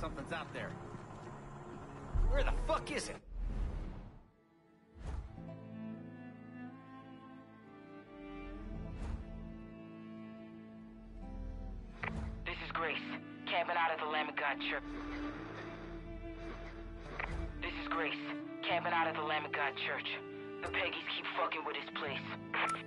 Something's out there. Where the fuck is it? This is Grace, camping out at the Lamb of God Church. This is Grace, camping out at the Lamb of God Church. The Peggies keep fucking with his place.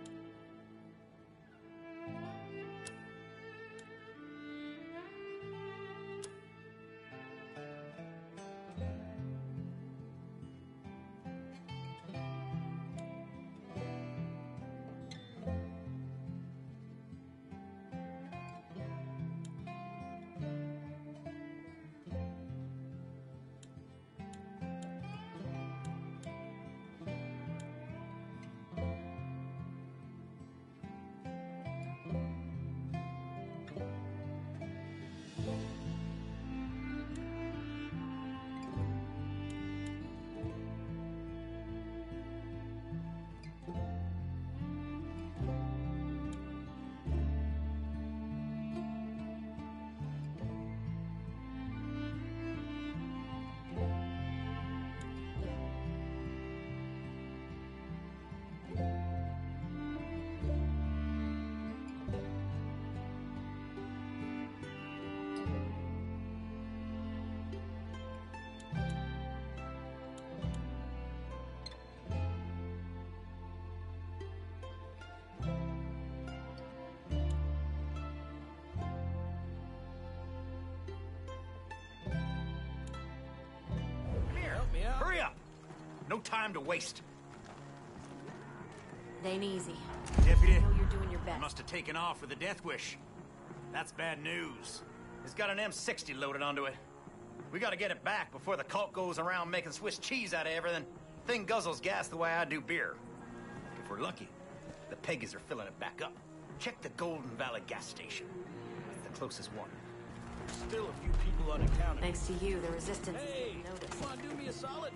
Hurry up! No time to waste. It ain't easy. Deputy, I know you're doing your best. must have taken off with the death wish. That's bad news. It's got an M60 loaded onto it. We gotta get it back before the cult goes around making Swiss cheese out of everything. Thing guzzles gas the way I do beer. If we're lucky, the Peggies are filling it back up. Check the Golden Valley gas station. That's the closest one. Still a few people unaccounted. Thanks to you, the resistance Hey, is noticed. come on, do me a solid.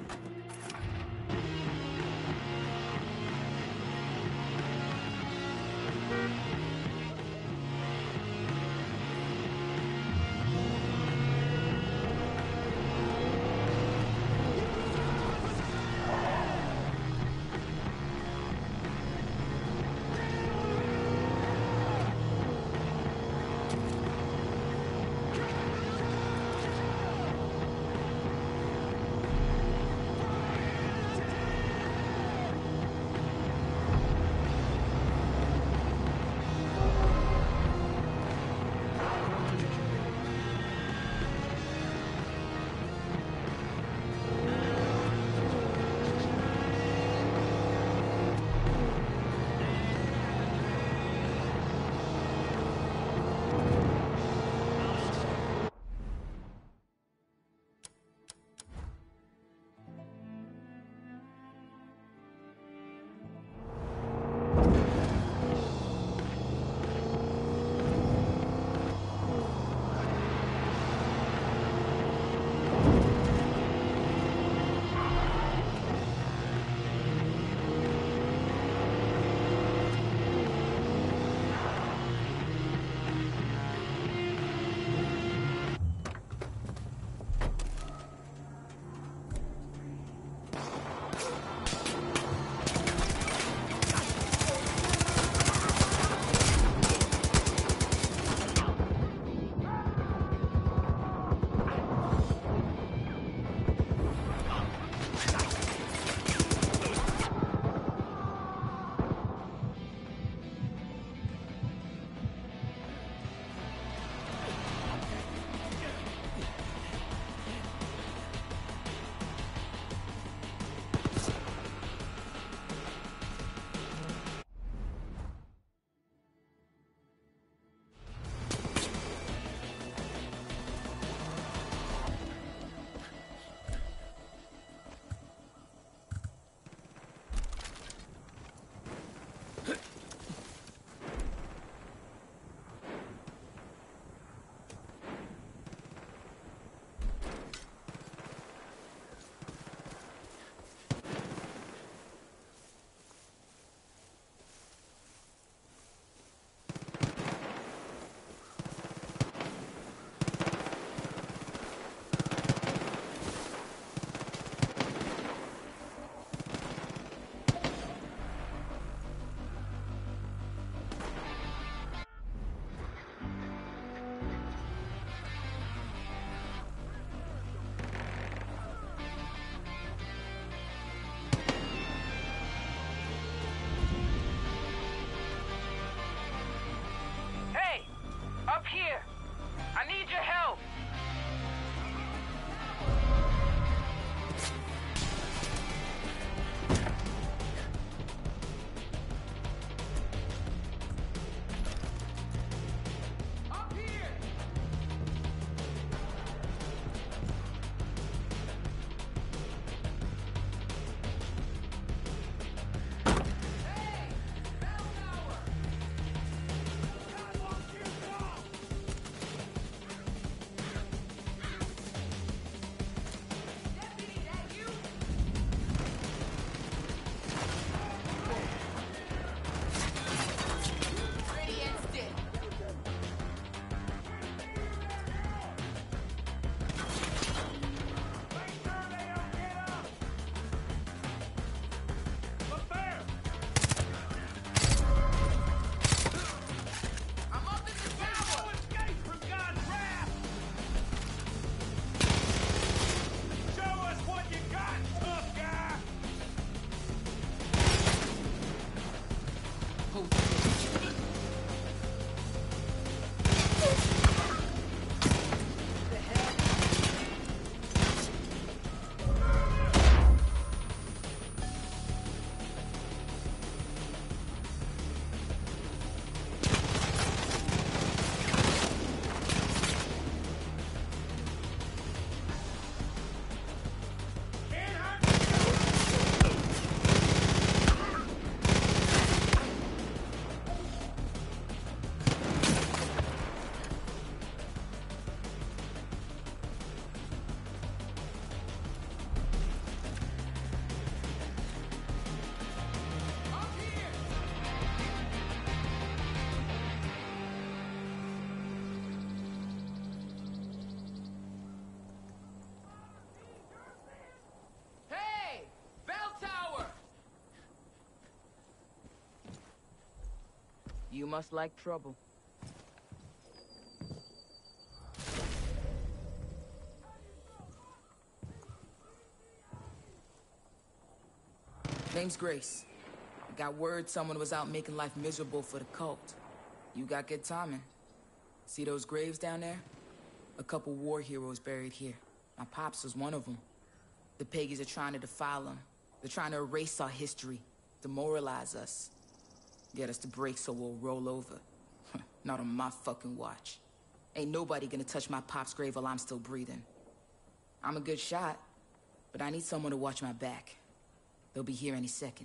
You must like trouble. Name's Grace. I got word someone was out making life miserable for the cult. You got good timing. See those graves down there? A couple war heroes buried here. My pops was one of them. The Peggies are trying to defile them. They're trying to erase our history, demoralize us. Get us to break so we'll roll over. Not on my fucking watch. Ain't nobody gonna touch my pop's grave while I'm still breathing. I'm a good shot, but I need someone to watch my back. They'll be here any second.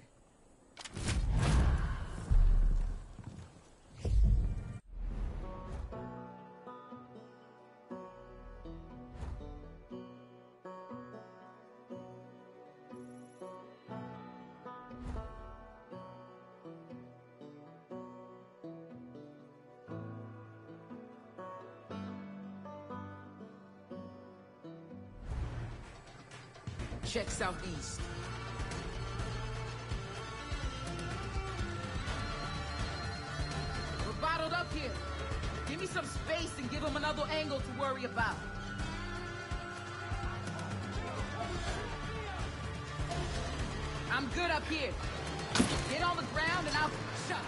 Check southeast. We're bottled up here. Give me some space and give him another angle to worry about. I'm good up here. Get on the ground and I'll shots.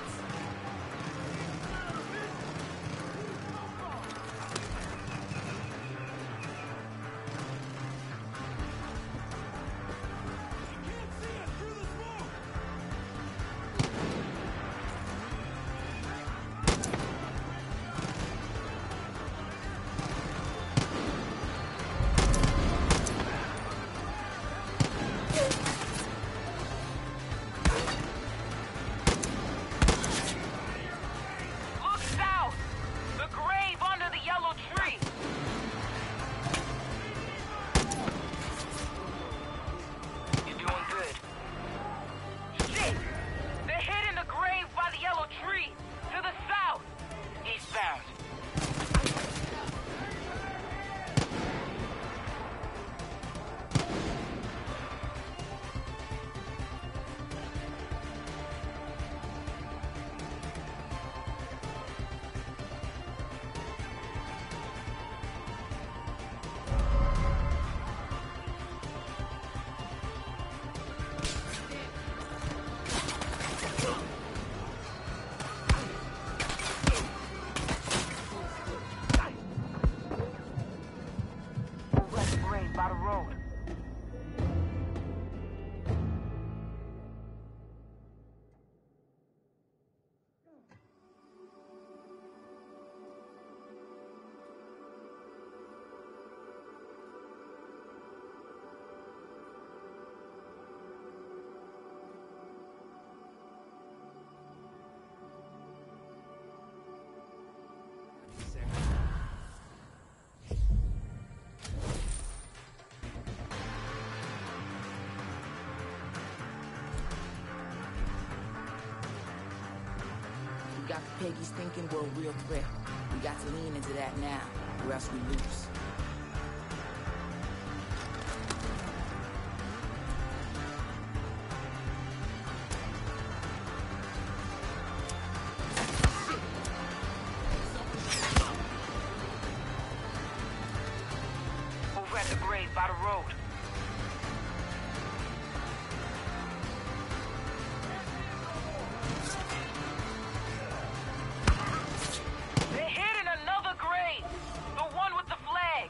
By the road. Got the Peggies thinking we're a real threat. We got to lean into that now, or else we lose. Over at the grave by the road. They're hitting another grave! The one with the flag!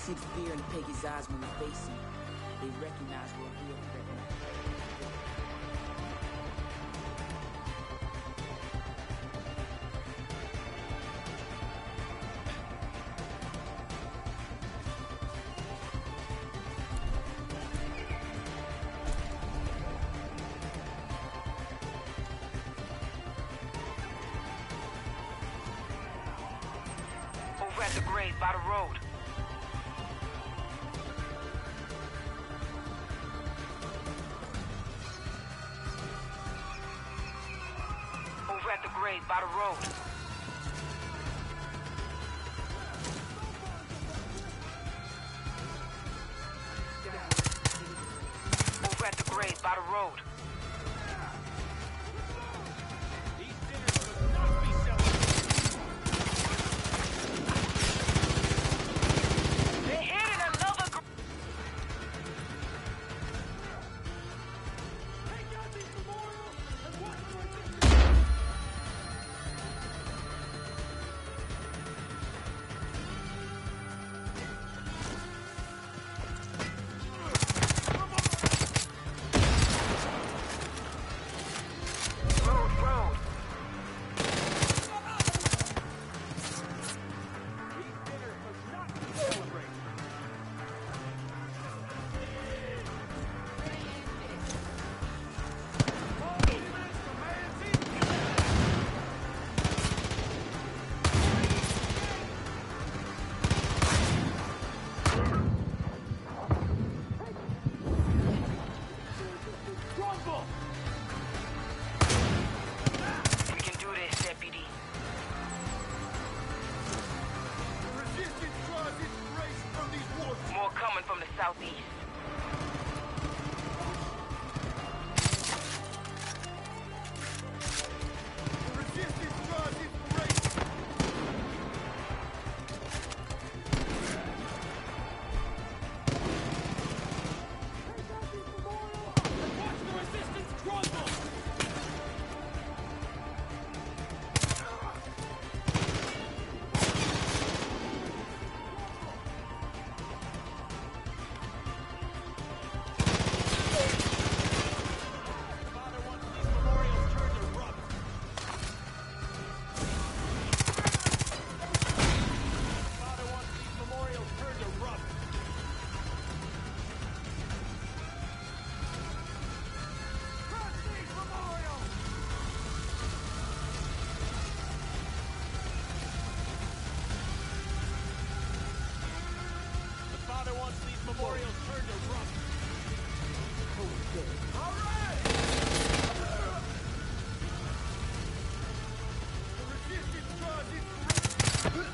see the fear in the Peggy's eyes when we face them. They recognize we're a real threat now. Over at the grave by the road. Over at the grave by the road. Over at the grave by the road. These dinners must not be celebrated. They're hitting another Take out these memorials and watch for it. road. These dinners must not be celebrated. We can do this, deputy. The resistance draws inspiration from these wars. More coming from the southeast. The resistance draws inspiration. Take out these memorials and watch the resistance crumble. Father wants these memorials turned to rubble. Father wants these memorials turned to rubble. Crush these memorials! The Father wants these memorials turned to rubble. All right! The resistance draws inspiration.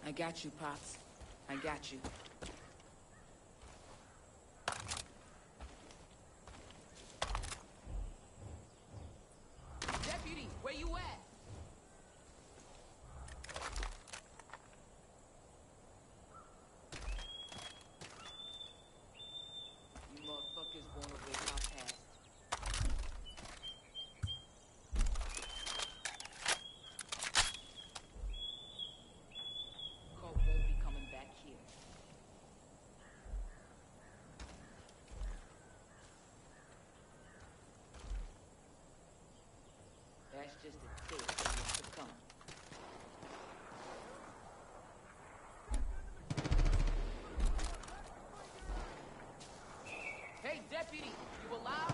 I got you, Pops. I got you. Deputy, where you at? You motherfuckers wanna wake my past. Cult won't be coming back here. That's just a taste of what's to come. Hey, deputy, you alive?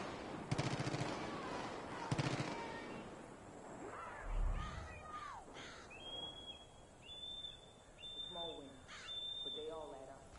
A small win, but they all add up.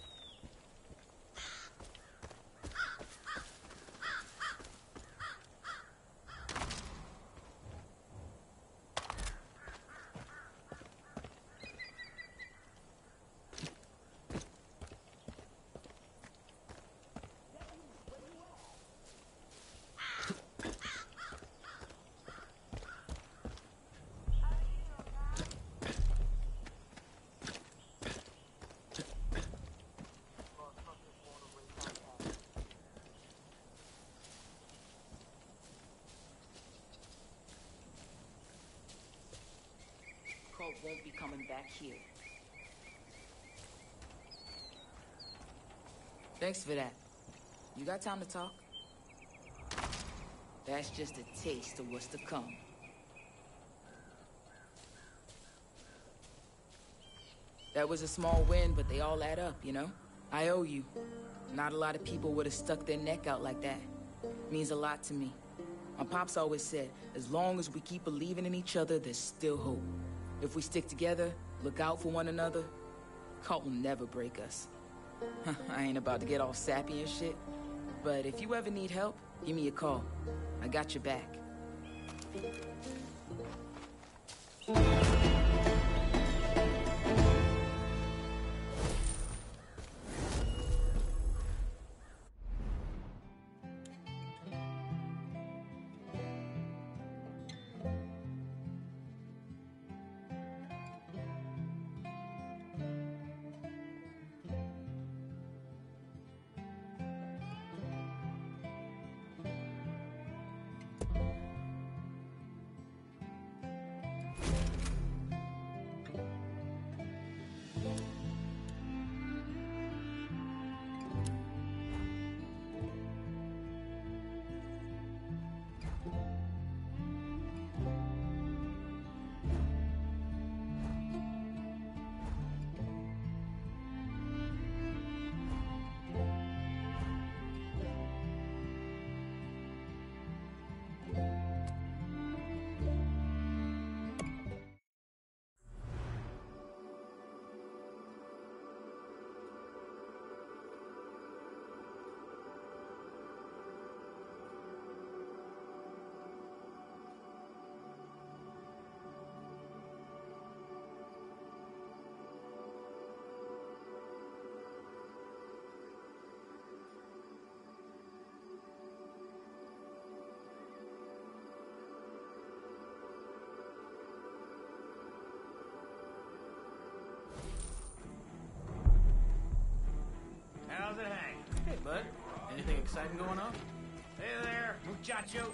Cult won't be coming back here. Thanks for that. You got time to talk? That's just a taste of what's to come. That was a small win, but they all add up, you know? I owe you. Not a lot of people would have stuck their neck out like that. Means a lot to me. My pops always said, as long as we keep believing in each other, there's still hope. If we stick together, look out for one another, Cult will never break us. I ain't about to get all sappy and shit, but if you ever need help, give me a call. I got your back. How's it hang? Hey, bud. Anything exciting going on? Hey there, muchacho.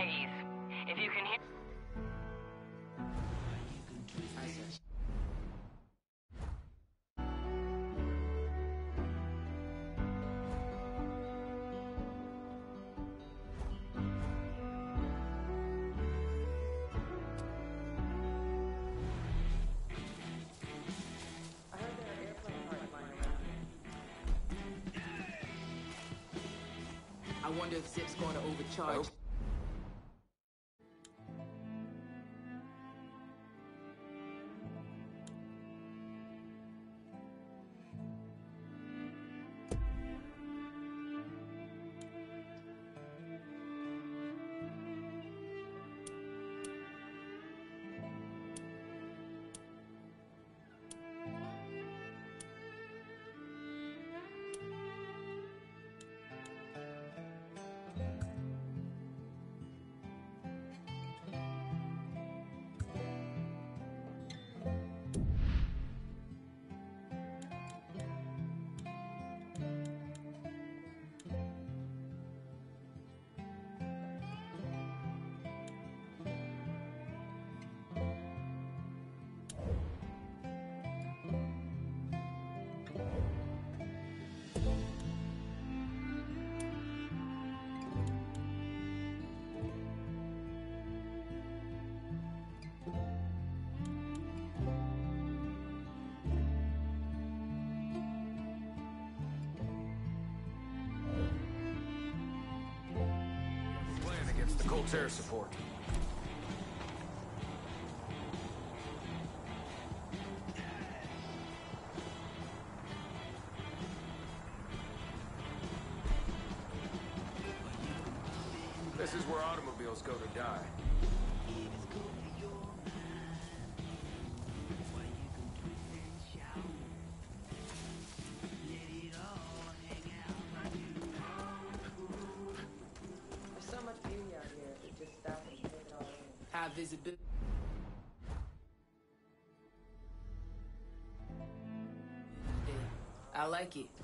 Peggy's. If you can hear... I wonder if Zip's going to overcharge. The Colt's air support. This is where automobiles go to die. High visibility. I like it.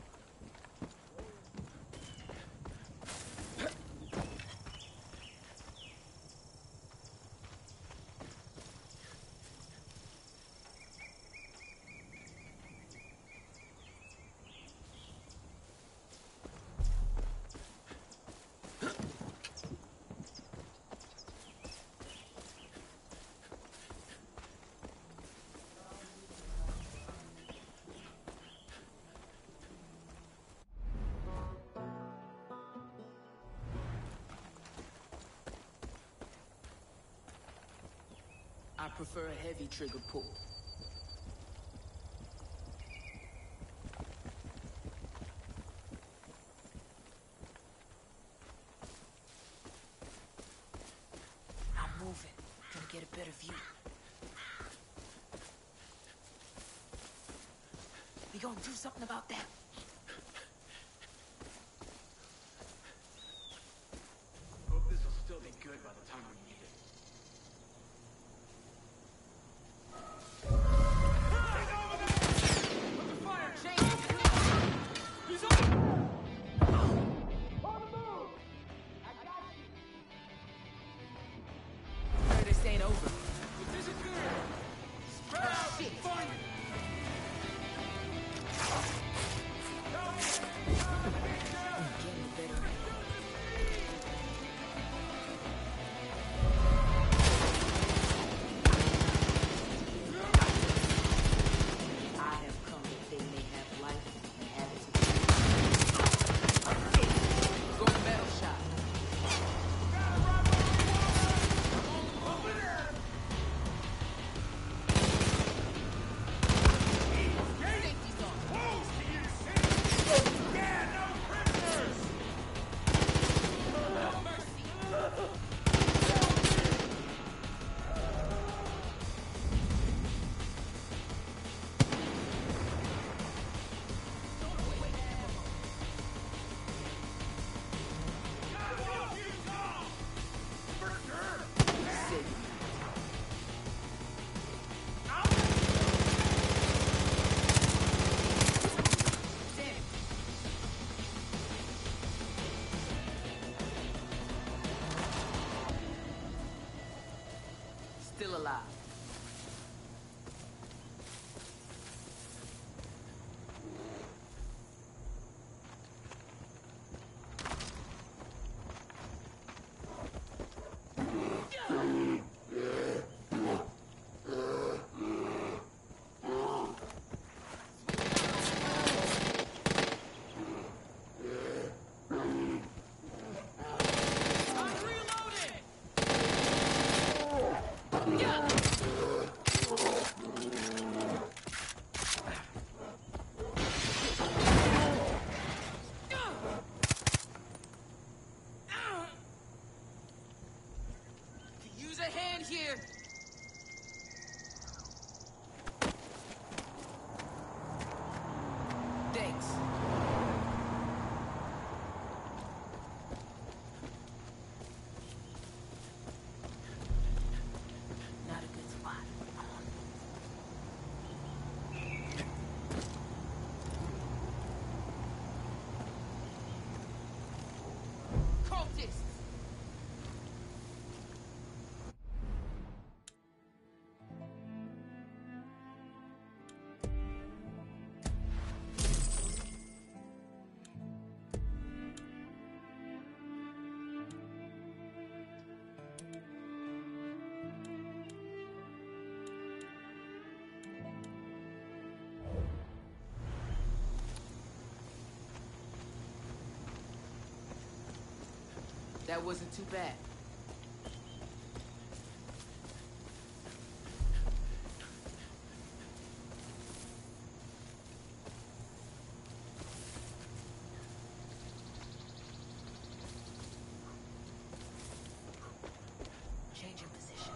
I prefer a heavy trigger pull. I'm moving. Gonna get a better view. We gonna do something about that? Hope this will still be good by the time we need it. This ain't over. Spread out! Shit. Find Thanks. Not a good spot. Cultists! That wasn't too bad. Changing position.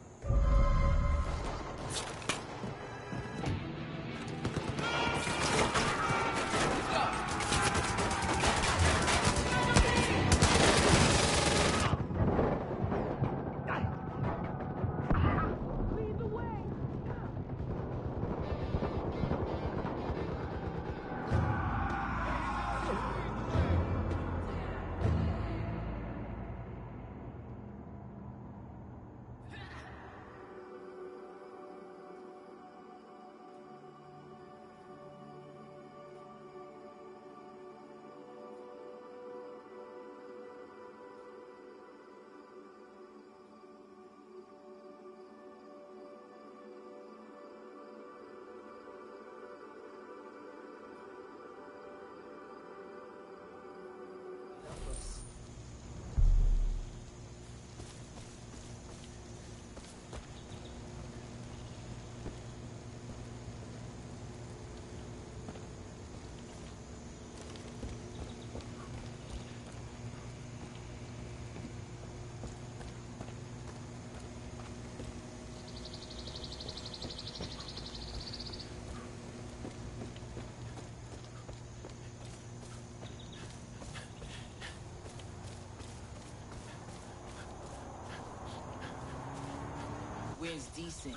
Wind's decent.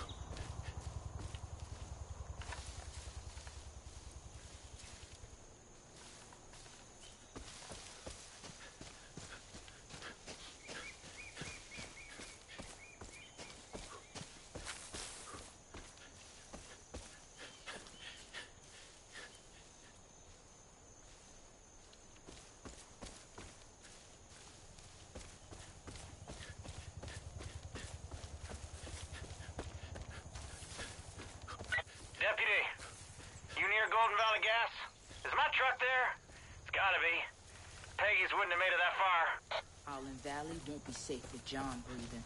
Deputy, you near Golden Valley Gas? Is my truck there? It's gotta be. Peggy's wouldn't have made it that far. Howland Valley won't be safe with John breathing.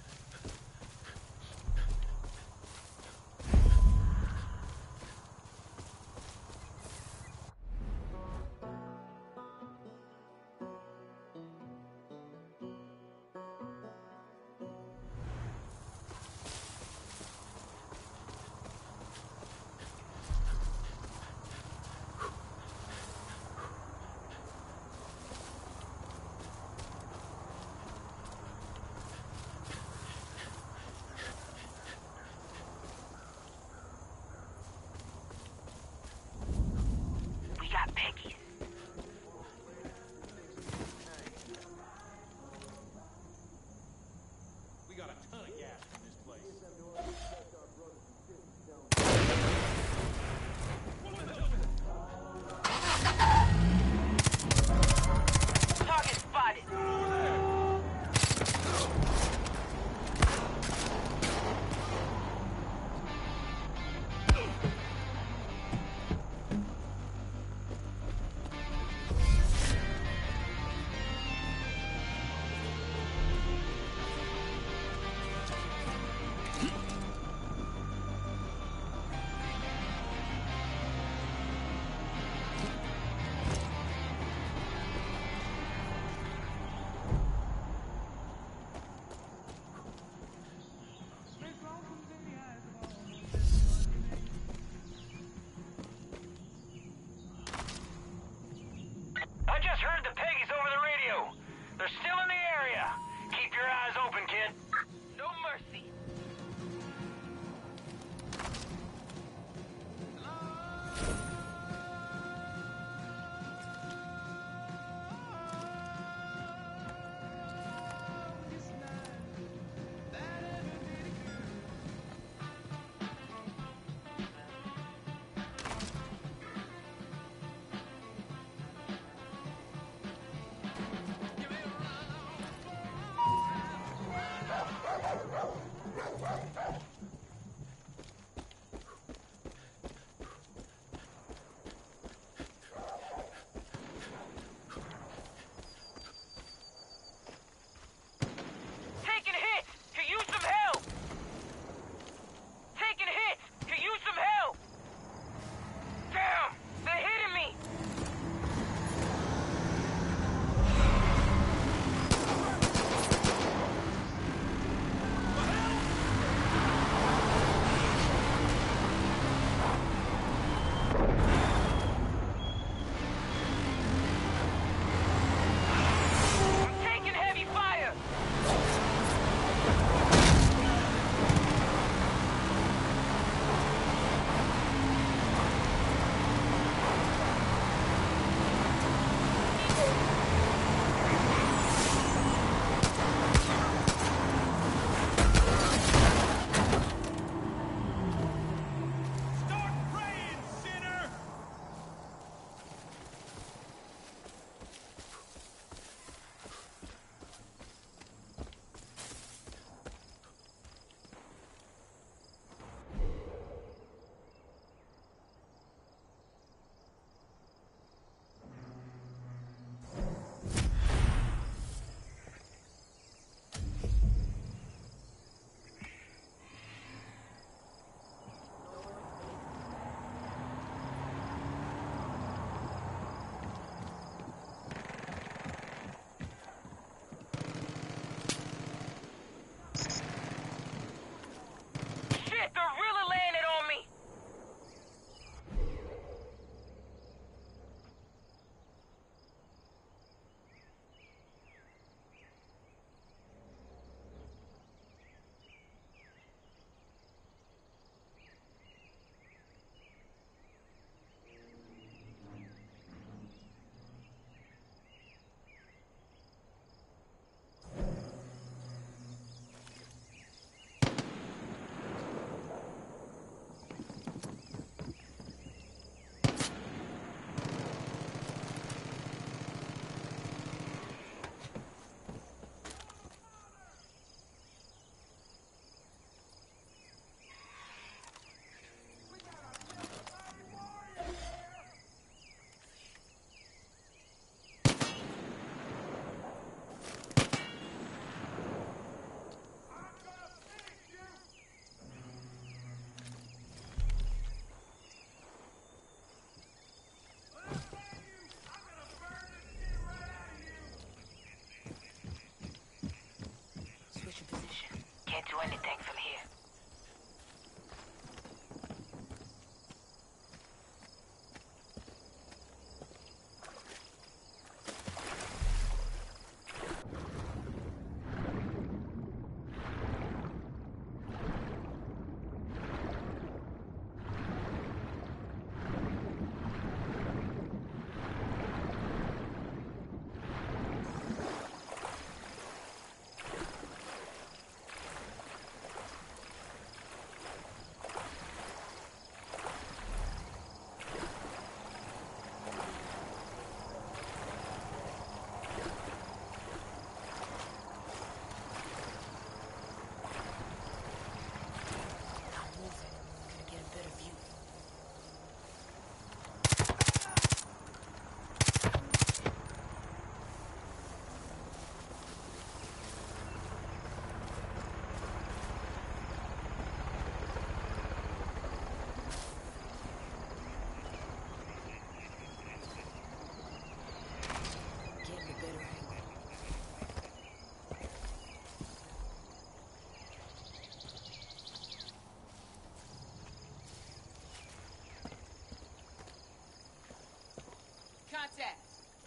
Contact!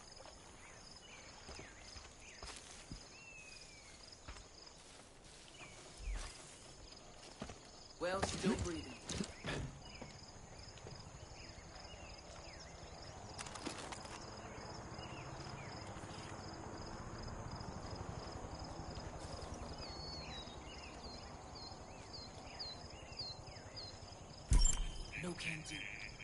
Well, still breathing. No can do.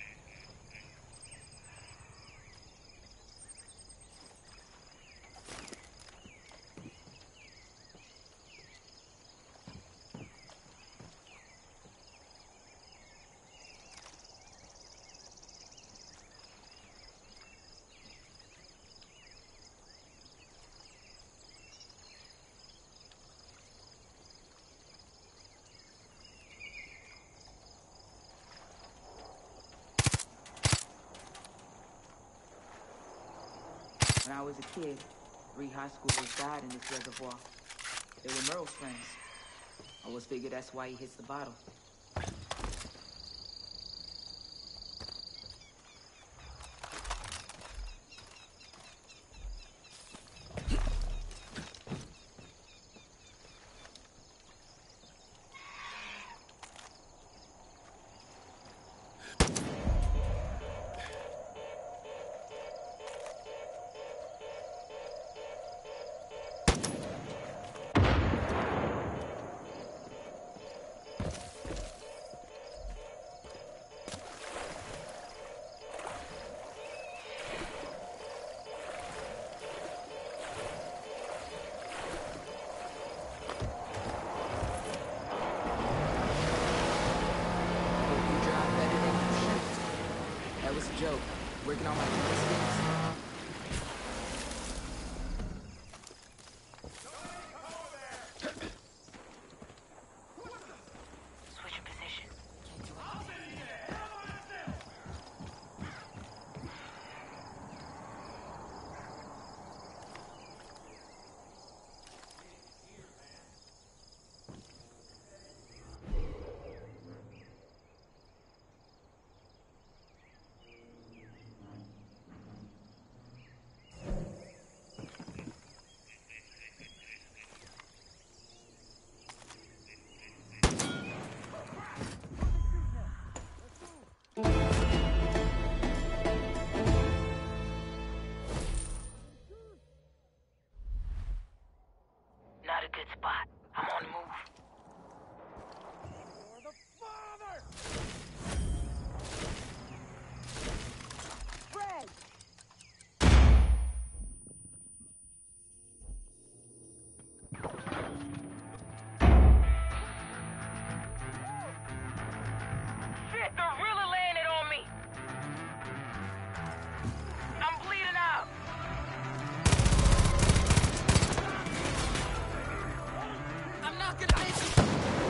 When I was a kid, 3 high schoolers died in this reservoir. They were Merle's friends. I always figured that's why he hits the bottle. Joke. Working on my skills. Switch position. Not a good spot. I'm on the move. For the father! Fred! Shit, they're really laying it on me. I'm bleeding out. I'm not gonna make it!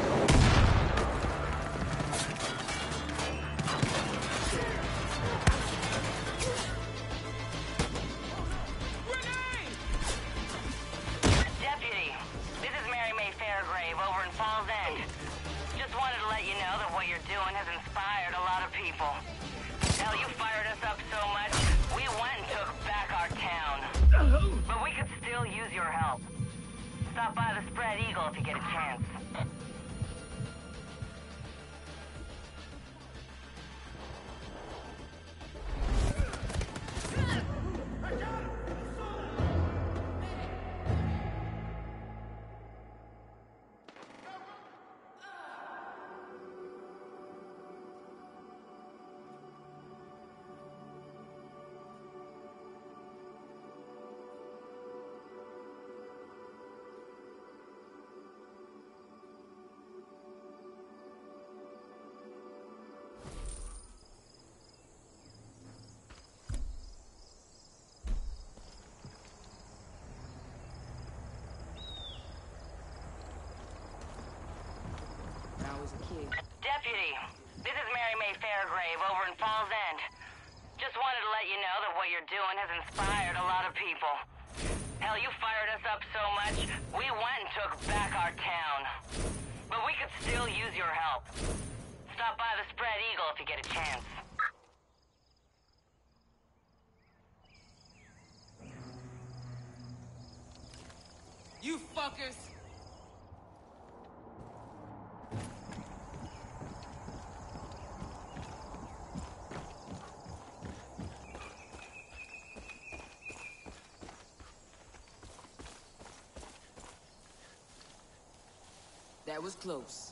Deputy, this is Mary May Fairgrave over in Falls End. Just wanted to let you know that what you're doing has inspired a lot of people. Hell, you fired us up so much, we went and took back our town. But we could still use your help. Stop by the Spread Eagle if you get a chance. When I was a kid. Deputy, this is Mary May Fairgrave over in Falls End. Just wanted to let you know that what you're doing has inspired a lot of people. Hell, you fired us up so much, we went and took back our town. But we could still use your help. Stop by the Spread Eagle if you get a chance. You fuckers! That was close.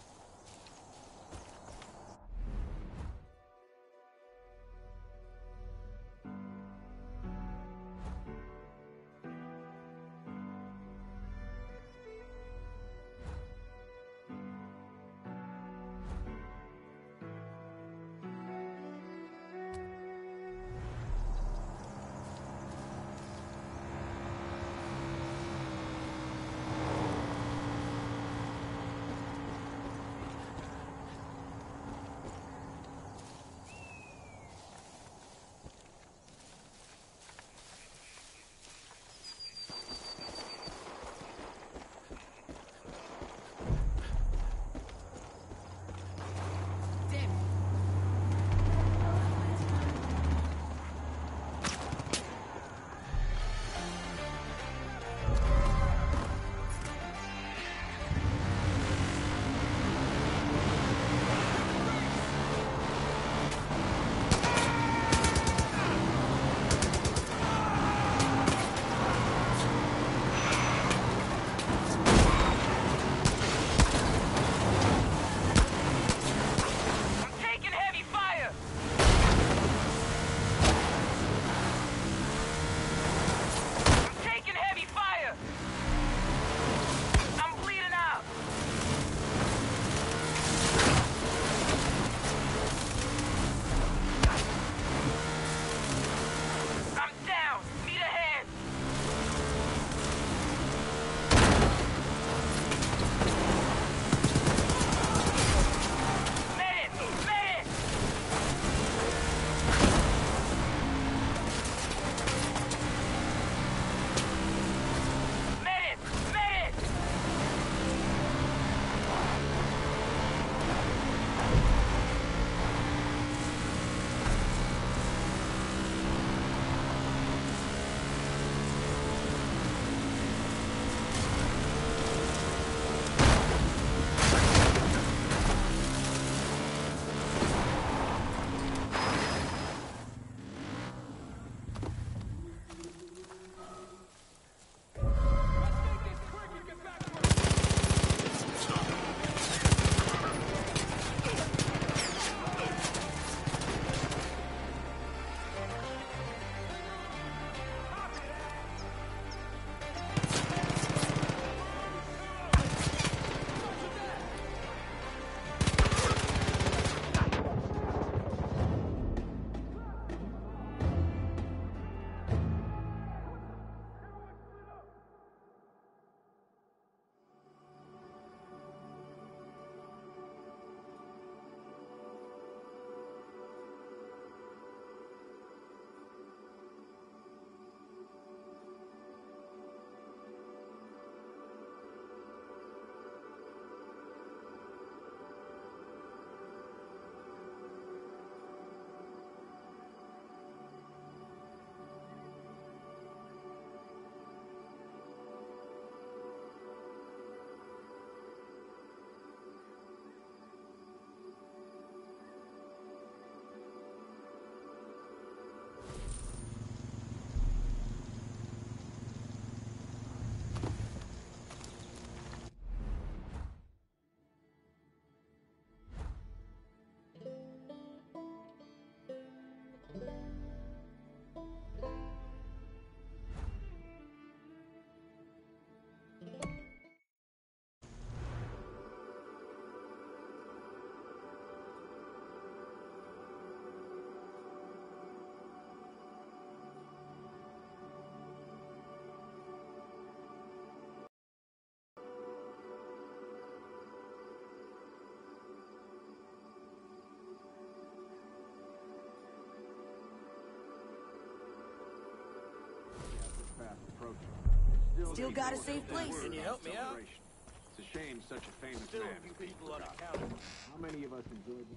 Still got a safe place. Can you help me out? It's a shame such a famous man is being forgotten. How many of us enjoyed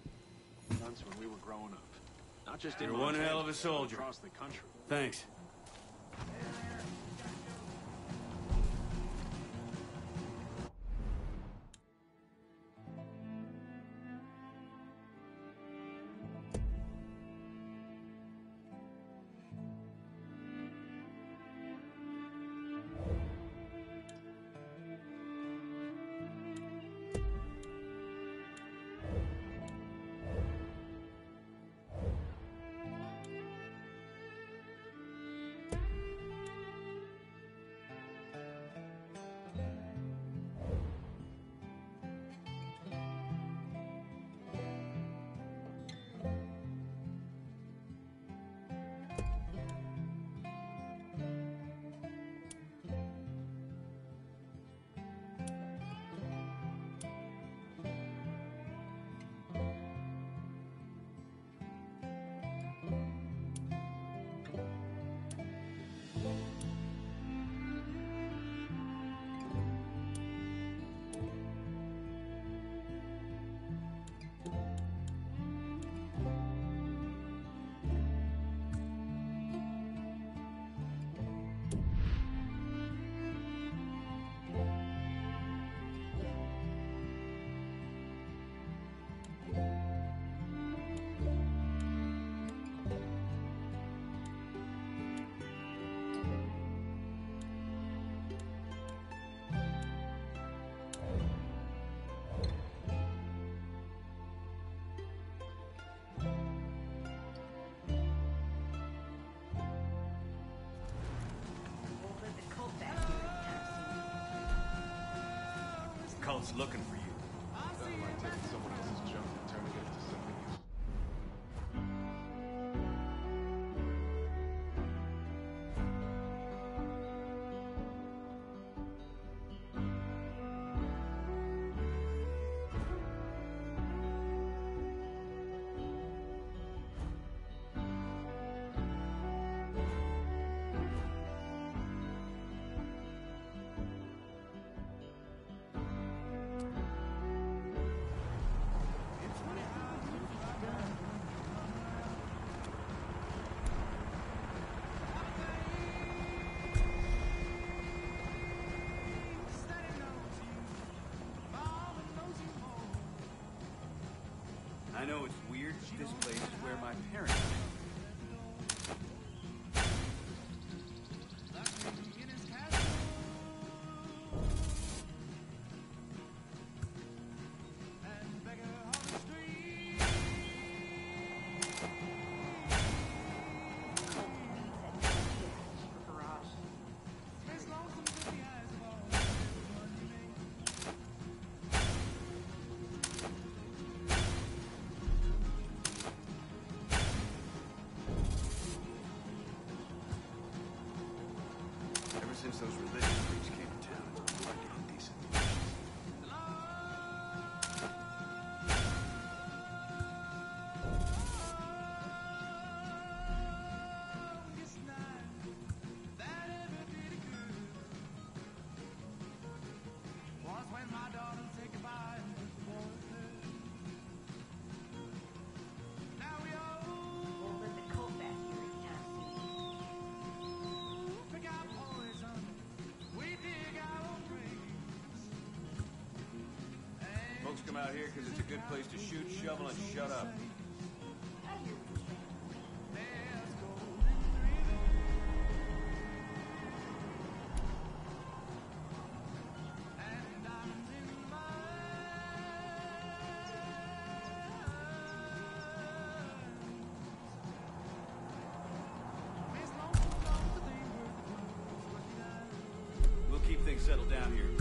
guns when we were growing up? Not just in You're one hell of a soldier. Across the country. Thanks. World's looking for you. Nothing like taking someone else's junk and turning it into something useful. I know it's weird, but this place is where my parents live. Since those religious freaks came to town, it's been hard to get decent relations. Folks come out here because it's a good place to shoot, shovel, and shut up. We'll keep things settled down here.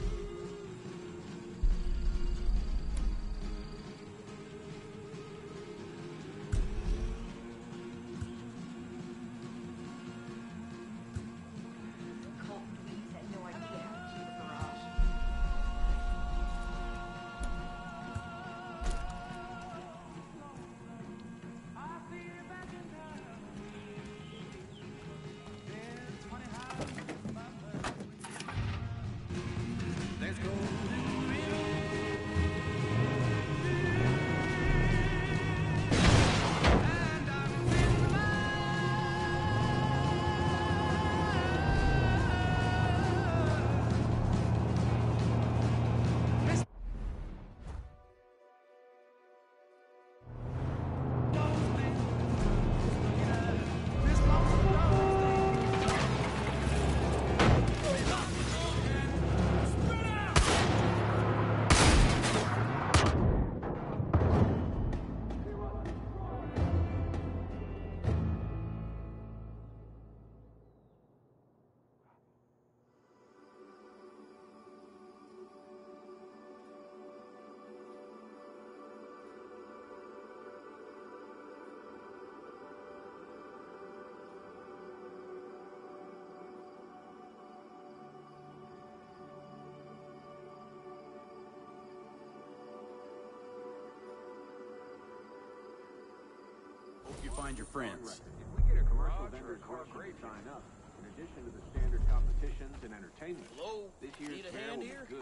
You find your friends. If we get a commercial vendor's great sign up, in addition to the standard competitions and entertainment, this year's fair will be good.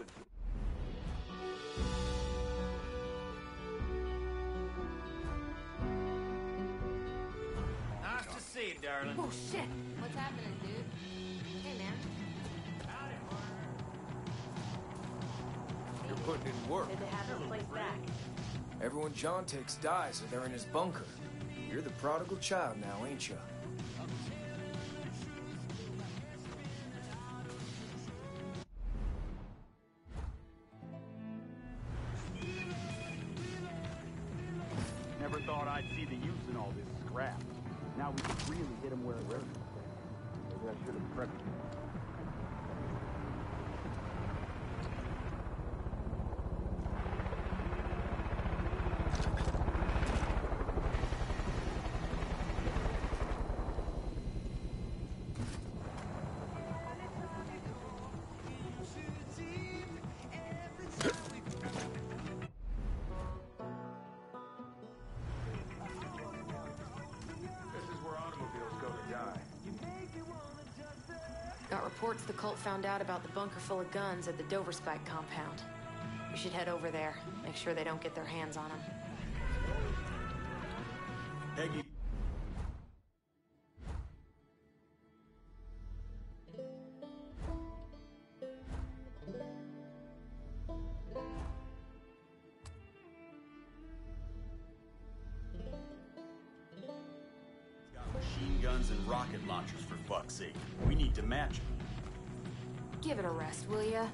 Nice to see you, darling. Oh, shit. What's happening, dude? Hey, man. You're putting in work. Good to have the place back. Everyone John takes dies or they're in his bunker. You're the prodigal child now, ain't you? Never thought I'd see the use in all this scrap. Now we can really hit them where it hurts. Maybe I should have prepped you. Got reports the cult found out about the bunker full of guns at the Doverspike compound. We should head over there, make sure they don't get their hands on them. Peggy. Got machine guns and rocket launchers, for fuck's sake. We need to match them. Give it a rest, will ya?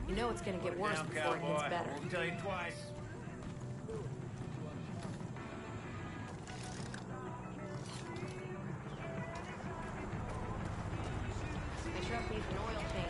You know it's gonna get worse Down, before it cowboy. gets better. Won't tell you twice. The truck needs an oil change.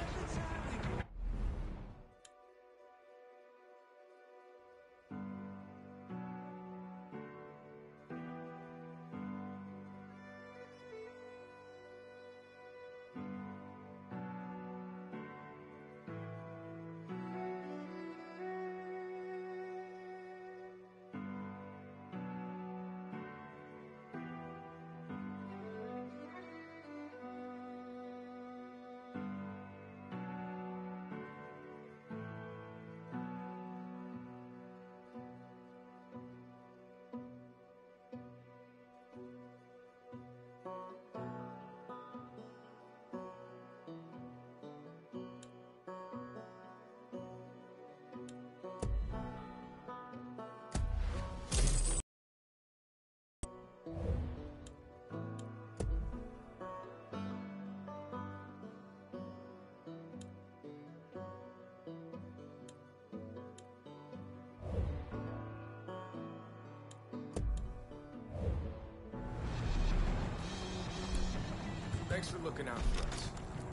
Thanks for looking out for us.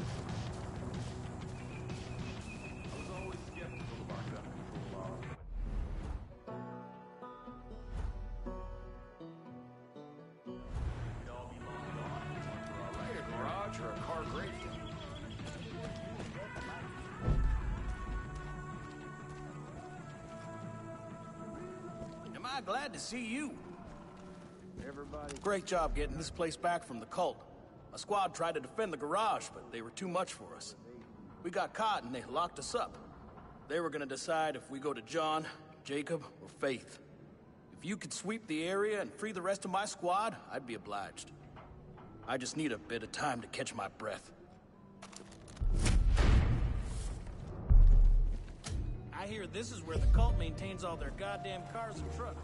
I was always skeptical of our gun control laws, but we'd all be long gone. Right, a garage or a car graveyard. Am I glad to see you? Everybody... Great job getting this place back from the cult. My squad tried to defend the garage, but they were too much for us. We got caught and they locked us up. They were gonna decide if we go to John, Jacob, or Faith. If you could sweep the area and free the rest of my squad, I'd be obliged. I just need a bit of time to catch my breath. I hear this is where the cult maintains all their goddamn cars and trucks.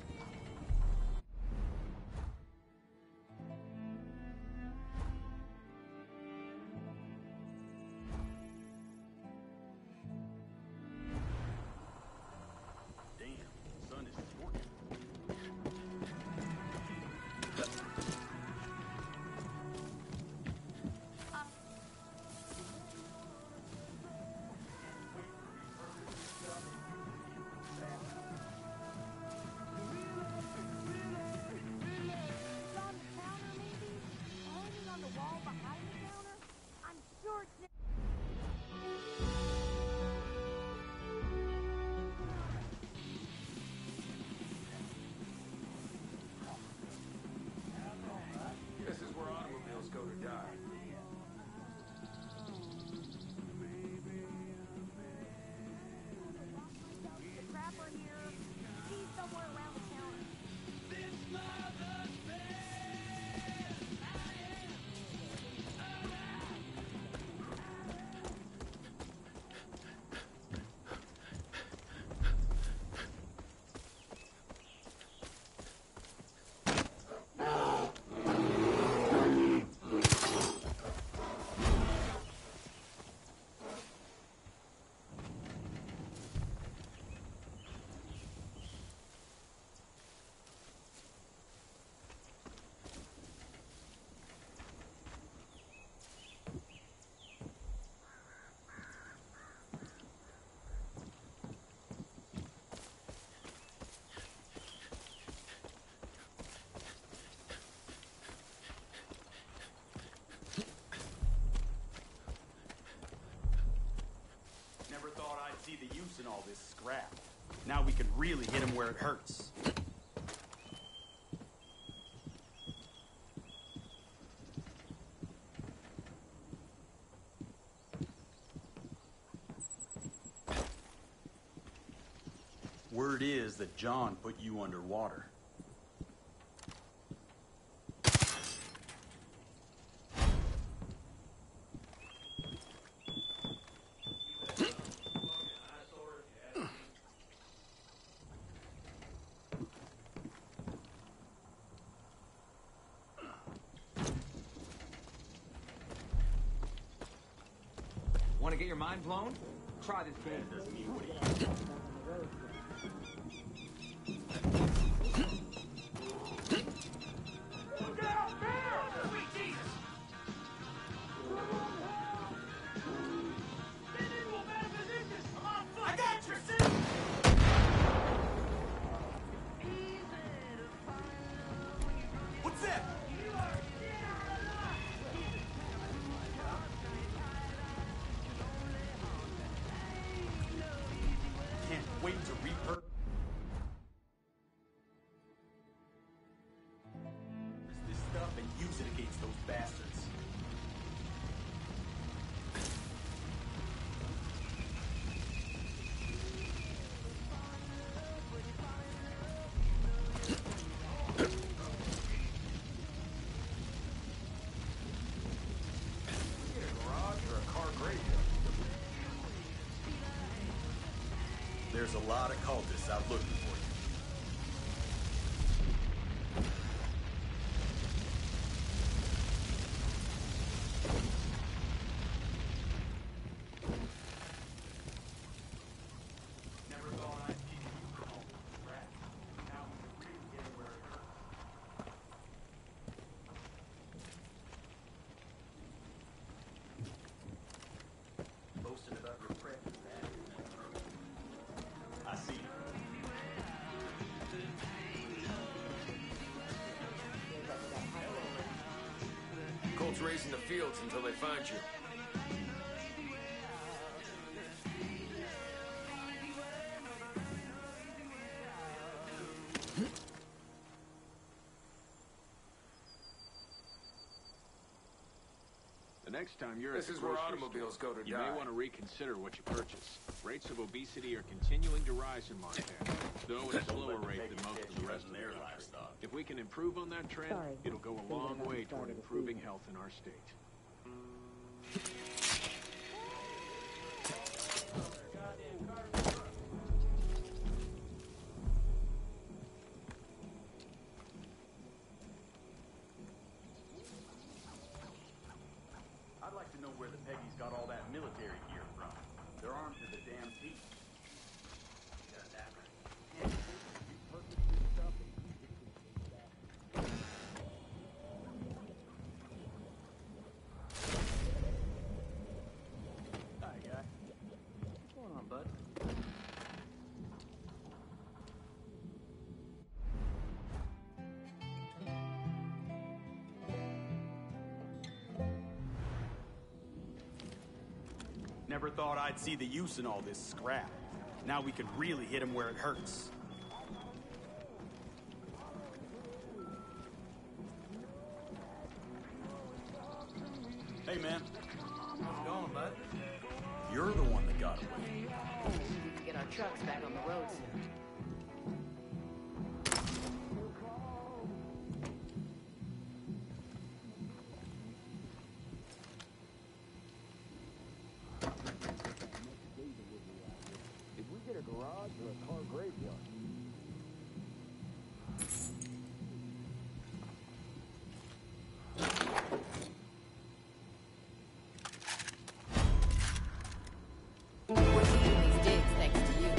This is where automobiles go to die. Never thought I'd see the use in all this scrap. Now we can really hit him where it hurts. Word is that John put you underwater. Want to get your mind blown? Try this game. Look out, there! Sweet Jesus! Get into a better position! I'm on foot! I got you, sis! What's that? Can't wait to repurpose this stuff and use it against those bastards. There's a lot of cultists out looking for you. Never thought I'd see you call rat. Now we really get where it hurts. Boasting about your prep is bad. I see. Colts racing the fields until they find you. The next time you're This at the is where grocery automobiles store, go to you die. may want to reconsider what you purchase. Rates of obesity are continuing to rise in Montana, though at a slower rate than most of the rest of the country. If we can improve on that trend, it'll go a long way toward improving health in our state. I'd like to know where the Peggies got all that military gear from. They're armed to the damn teeth. Hi, guy. What's going on, bud? Never thought I'd see the use in all this scrap. Now we can really hit him where it hurts. Hey, man. How's it going, bud? You're the one that got away. We can get our trucks back on the road soon. Did we get a garage or a car graveyard? We're seeing these digs thanks to you.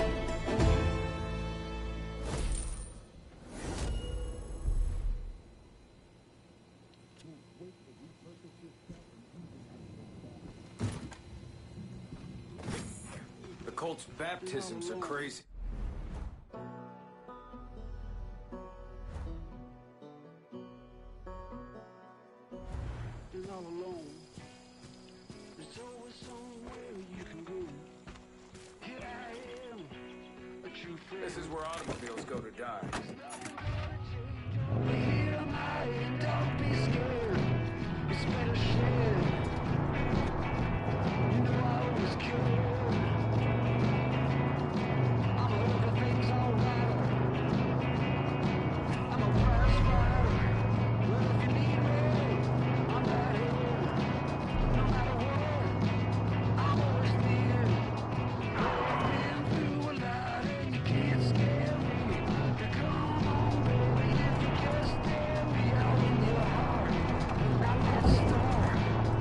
The Colts' baptisms are crazy. Is all alone. There's always somewhere you can go. Here I am, a true friend. This is where automobiles go to die. Here am I, don't be scared. It's better shared. You know I always care. I'm a look at things all right. I'm a prize fighter. Well, if you need me, I'm right here. No matter what, I'm always near. I've been through a lot and you can't scare me. Come on, baby, if you just stare me out in your heart. Now let's start.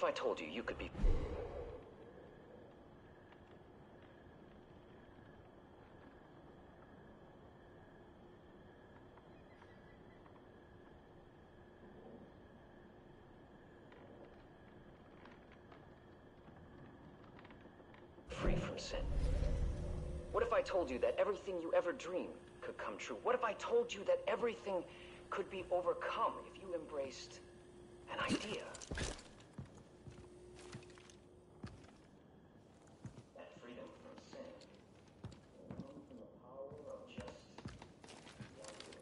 if I told you you could be... free from sin? What if I told you that everything you ever dreamed could come true? What if I told you that everything could be overcome if you embraced an idea? That freedom from sin. From the power of just the idea.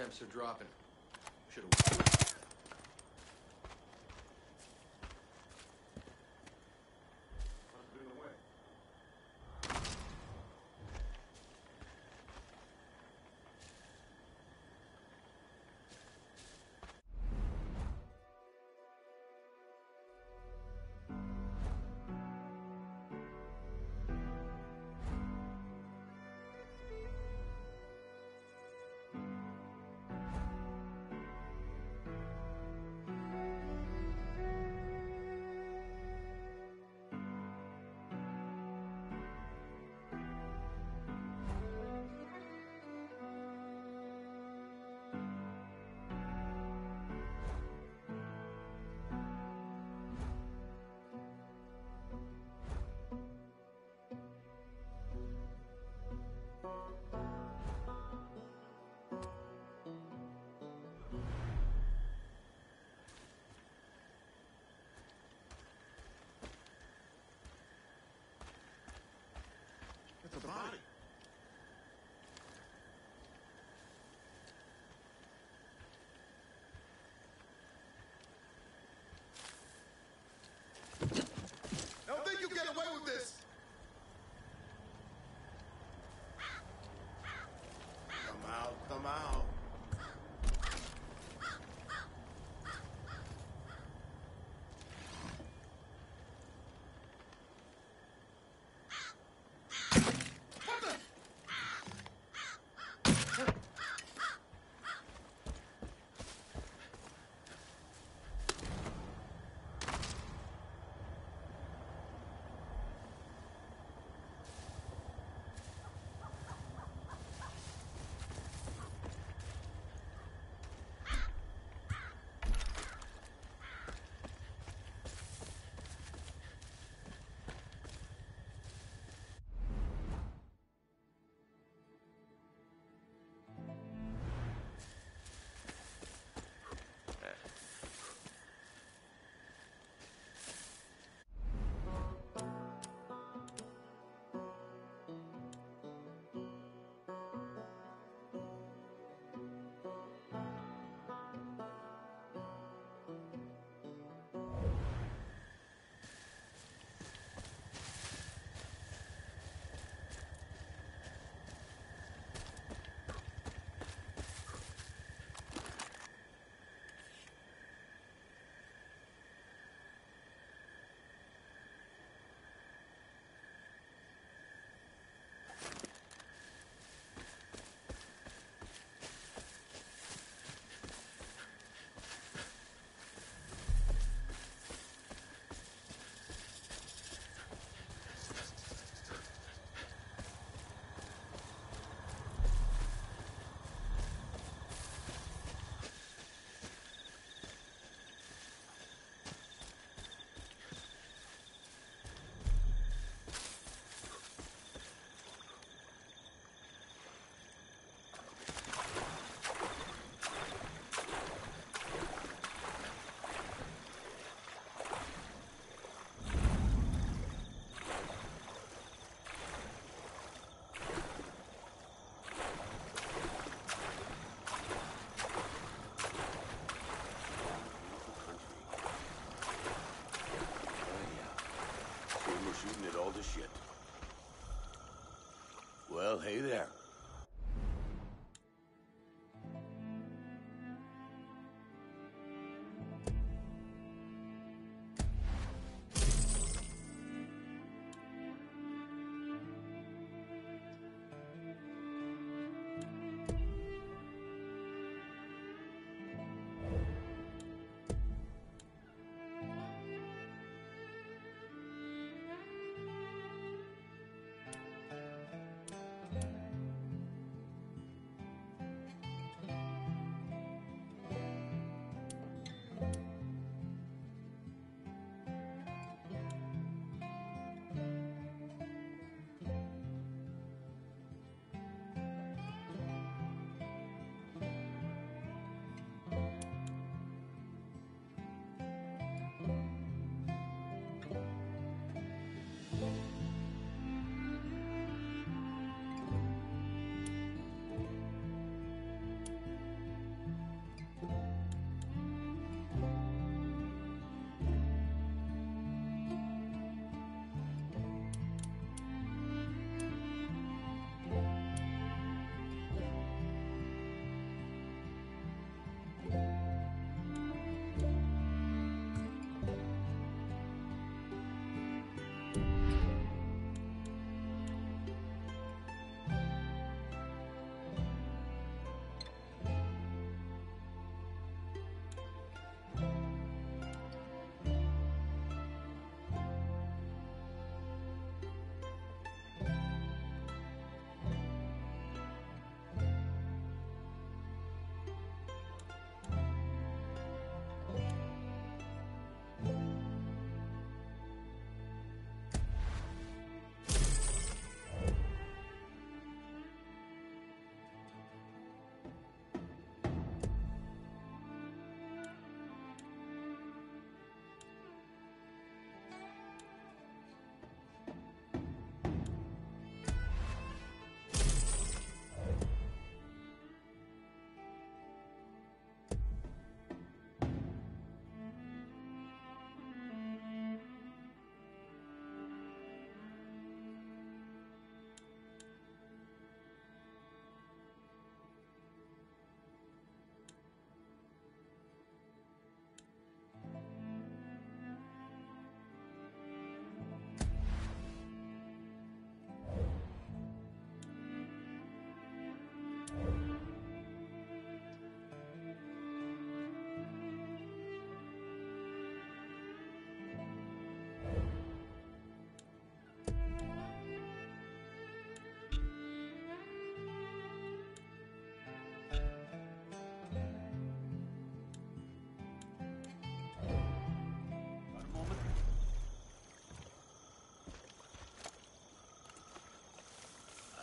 Temps are dropping. Should have. It's a body. Don't think you get away with this. Come out, come out. Shooting at all the shit. Well, hey there.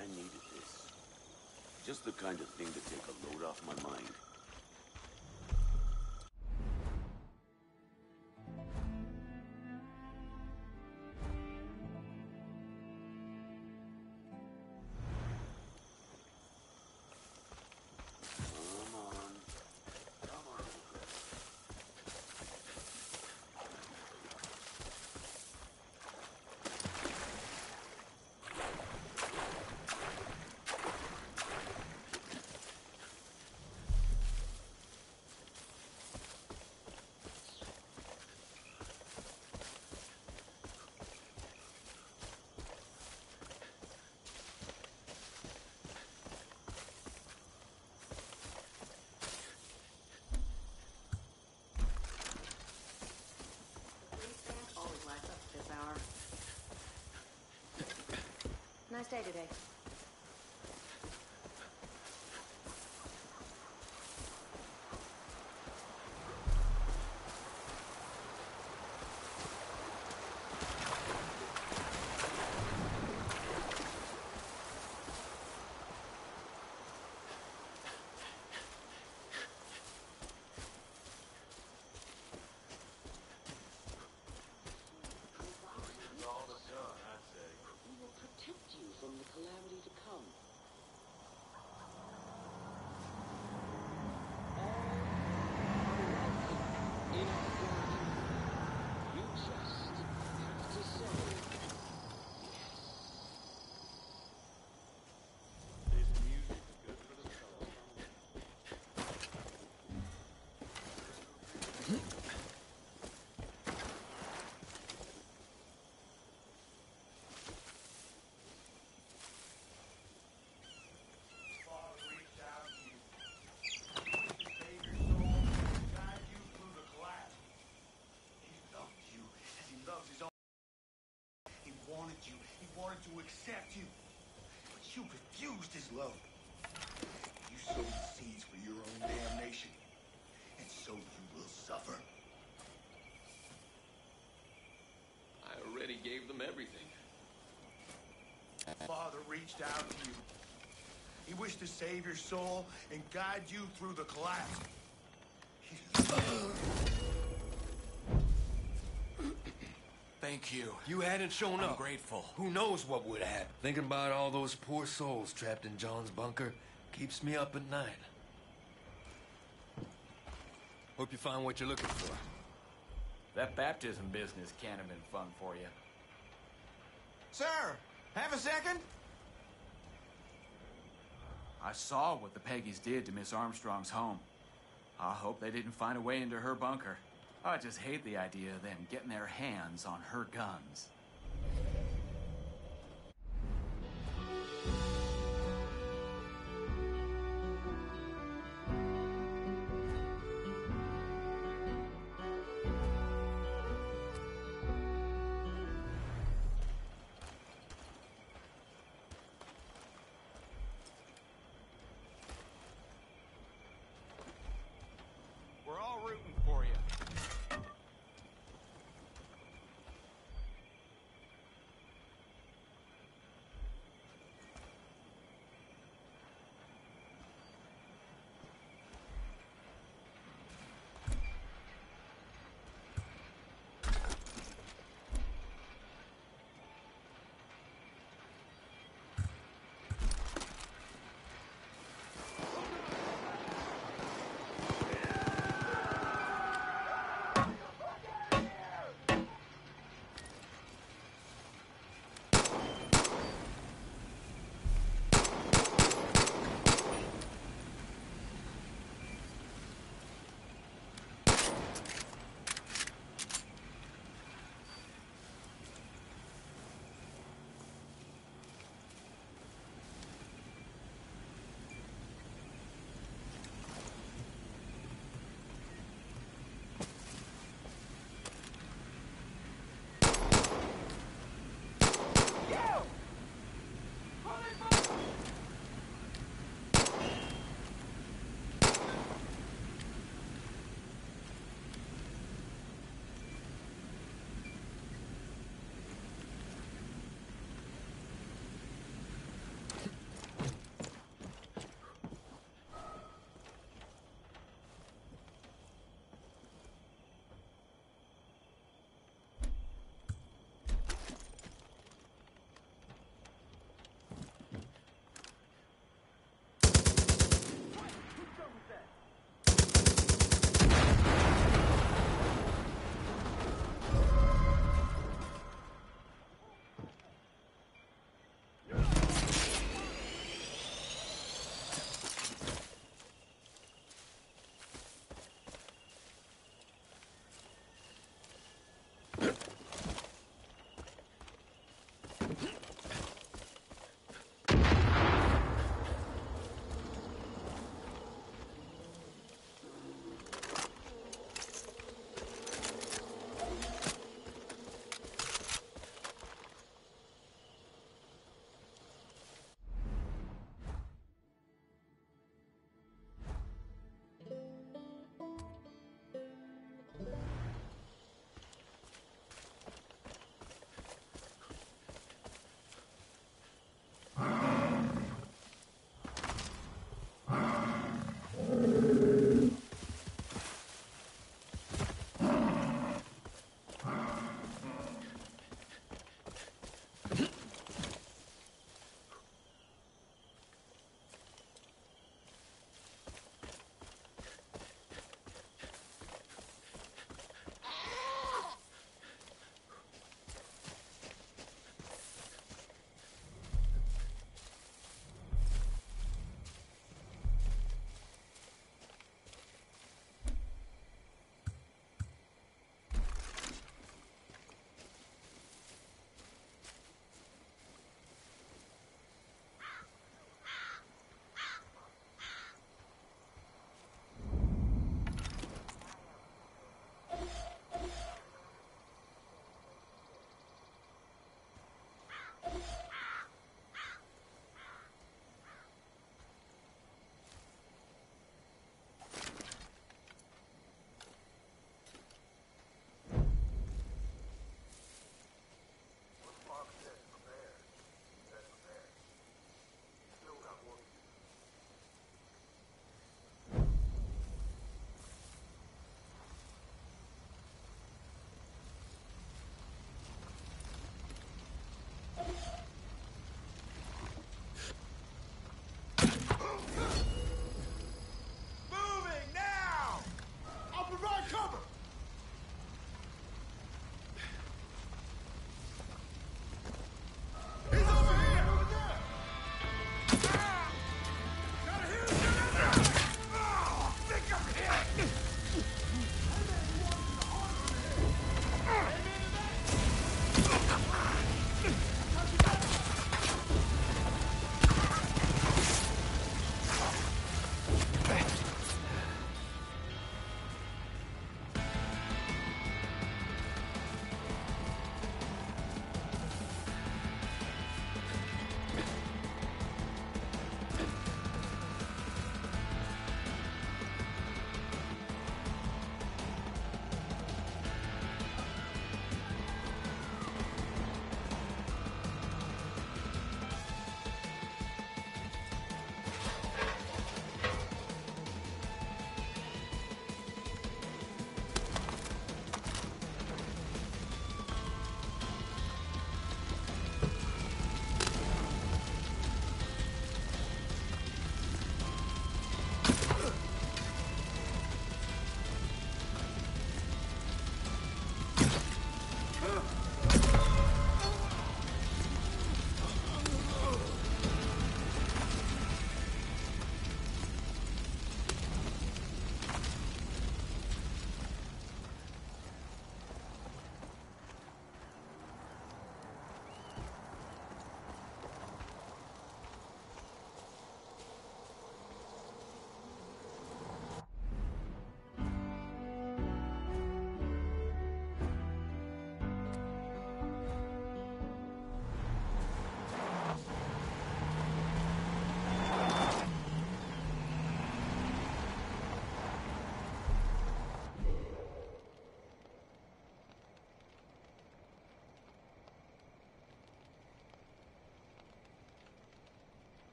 I needed this. Just the kind of thing to take a load off my mind. Nice day today. To accept you, but you refused his love. You sowed the seeds for your own damnation, and so you will suffer. I already gave them everything. Father reached out to you. He wished to save your soul and guide you through the collapse. Thank you. You hadn't shown up. I'm grateful. Who knows what would have happened? Thinking about all those poor souls trapped in John's bunker keeps me up at night. Hope you find what you're looking for. That baptism business can't have been fun for you. Sir, have a second? I saw what the Peggies did to Miss Armstrong's home. I hope they didn't find a way into her bunker. I just hate the idea of them getting their hands on her guns. We're all rooting for you.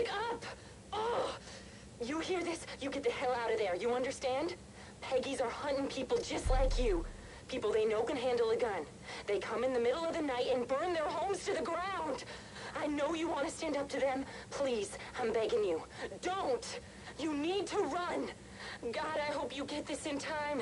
Wake up! Oh! You hear this? You get the hell out of there, you understand? Peggies are hunting people just like you. People they know can handle a gun. They come in the middle of the night and burn their homes to the ground. I know you want to stand up to them. Please, I'm begging you. Don't! You need to run! God, I hope you get this in time.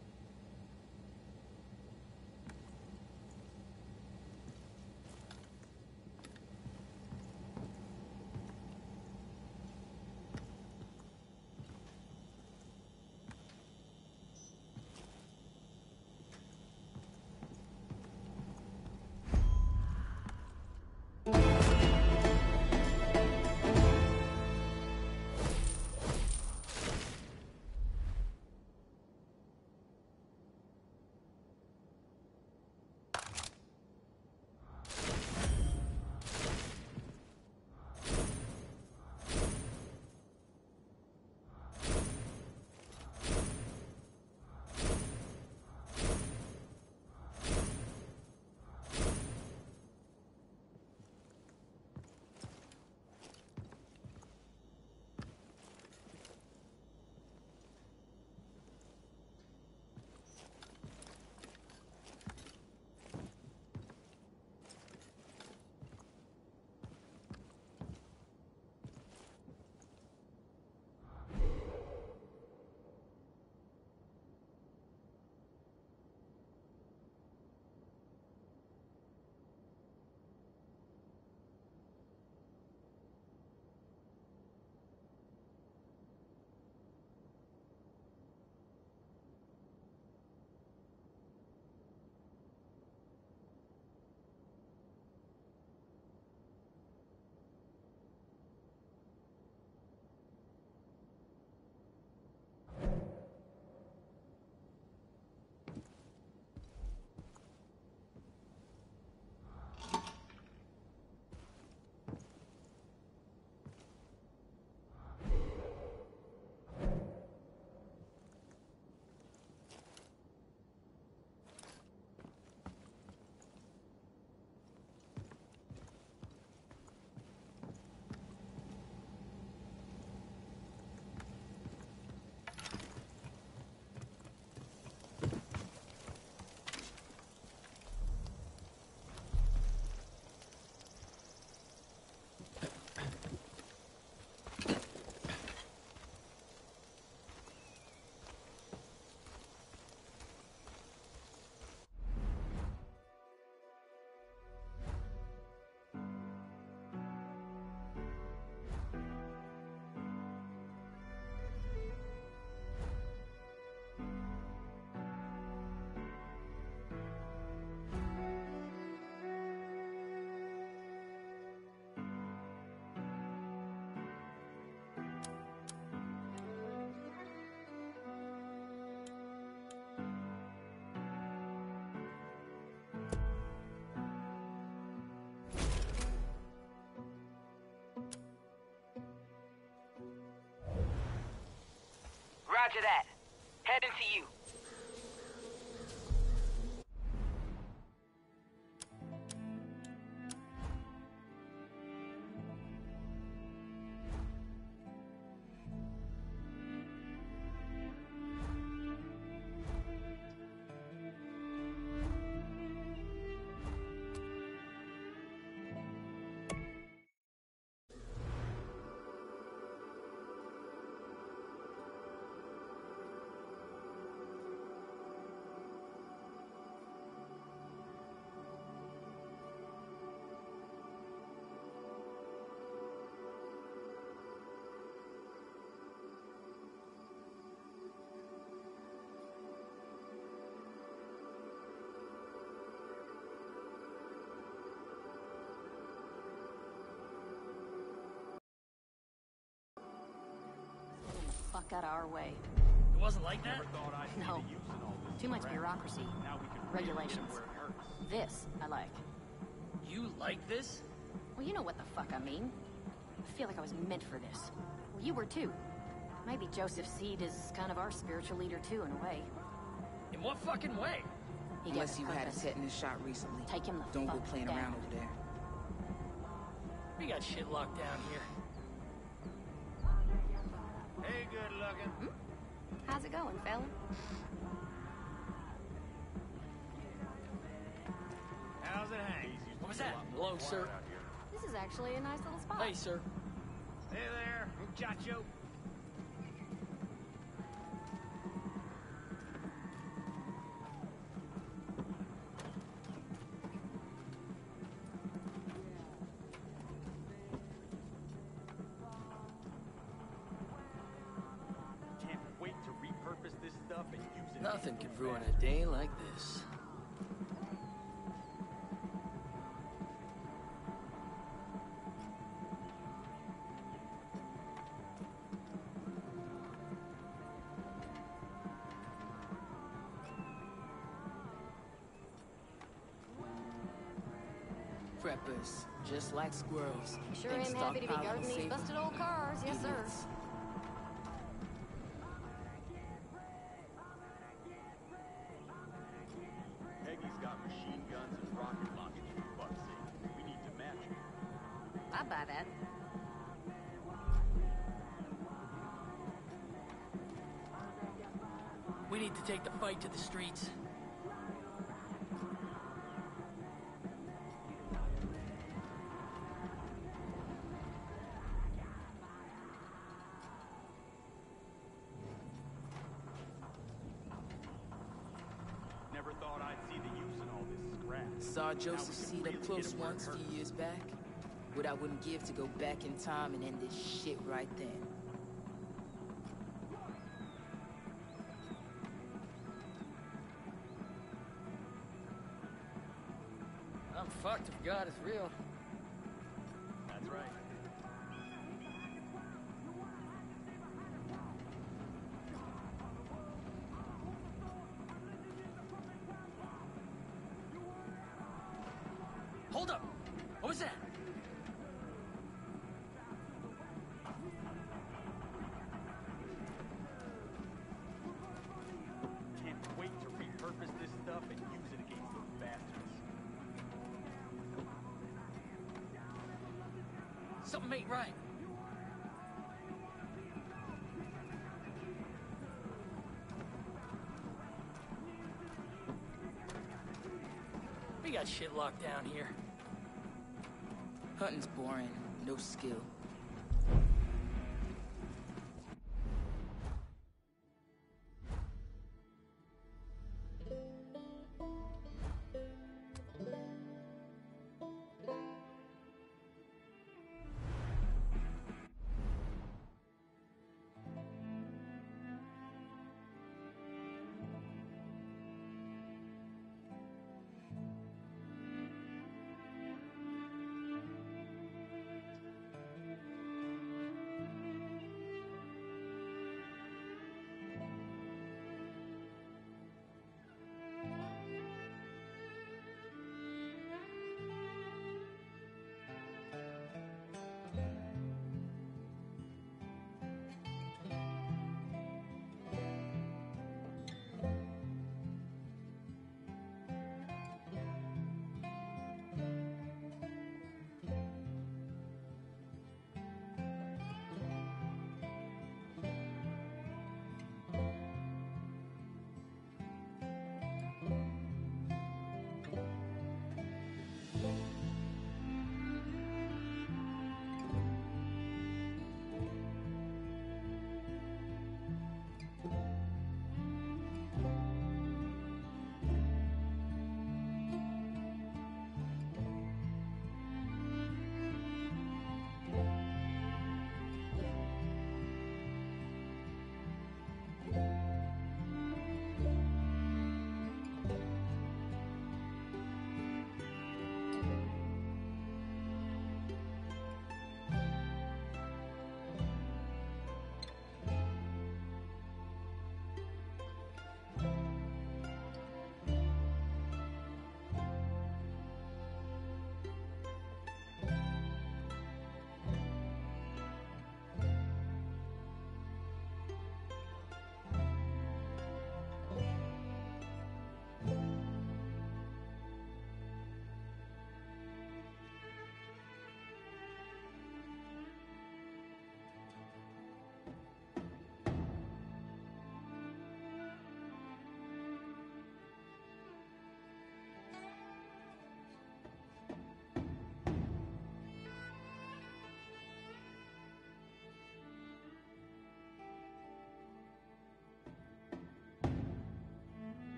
Roger that. Heading to you. Fuck out of our way. It wasn't like that? No. Too much bureaucracy. Regulations. This, I like. You like this? Well, you know what the fuck I mean. I feel like I was meant for this. Well, you were too. Maybe Joseph Seed is kind of our spiritual leader too, in a way. In what fucking way? He Unless gave you us had a purpose. tetanus shot recently. Take him the Don't go fuck playing down. around over there. We got shit locked down here. it going, fella? How's it hang? What was that? Hello, sir. This is actually a nice little spot. Hey, sir. Hey there, muchacho. Can't wait to repurpose this stuff and use it. Nothing could ruin a day like this. Preppers, just like squirrels. Sure Think am happy to be stockpiling guarding will these save busted them. old cars. Yes, sir. Idiots. Peggy's got machine guns and rocket launchers, for fuck's sake. We need to match her. I'd buy that. We need to take the fight to the streets. Never thought I'd see the use in all this scrap. Saw Now Joseph we can Seed really up close get him where it once a hurts. few years back. What I wouldn't give to go back in time and end this shit right then. I'm fucked if God is real. That's right. Hold up! What was that? Can't wait to repurpose this stuff and use it against those bastards. Something ain't right. We got shit locked down here. Hunting's boring, no skill.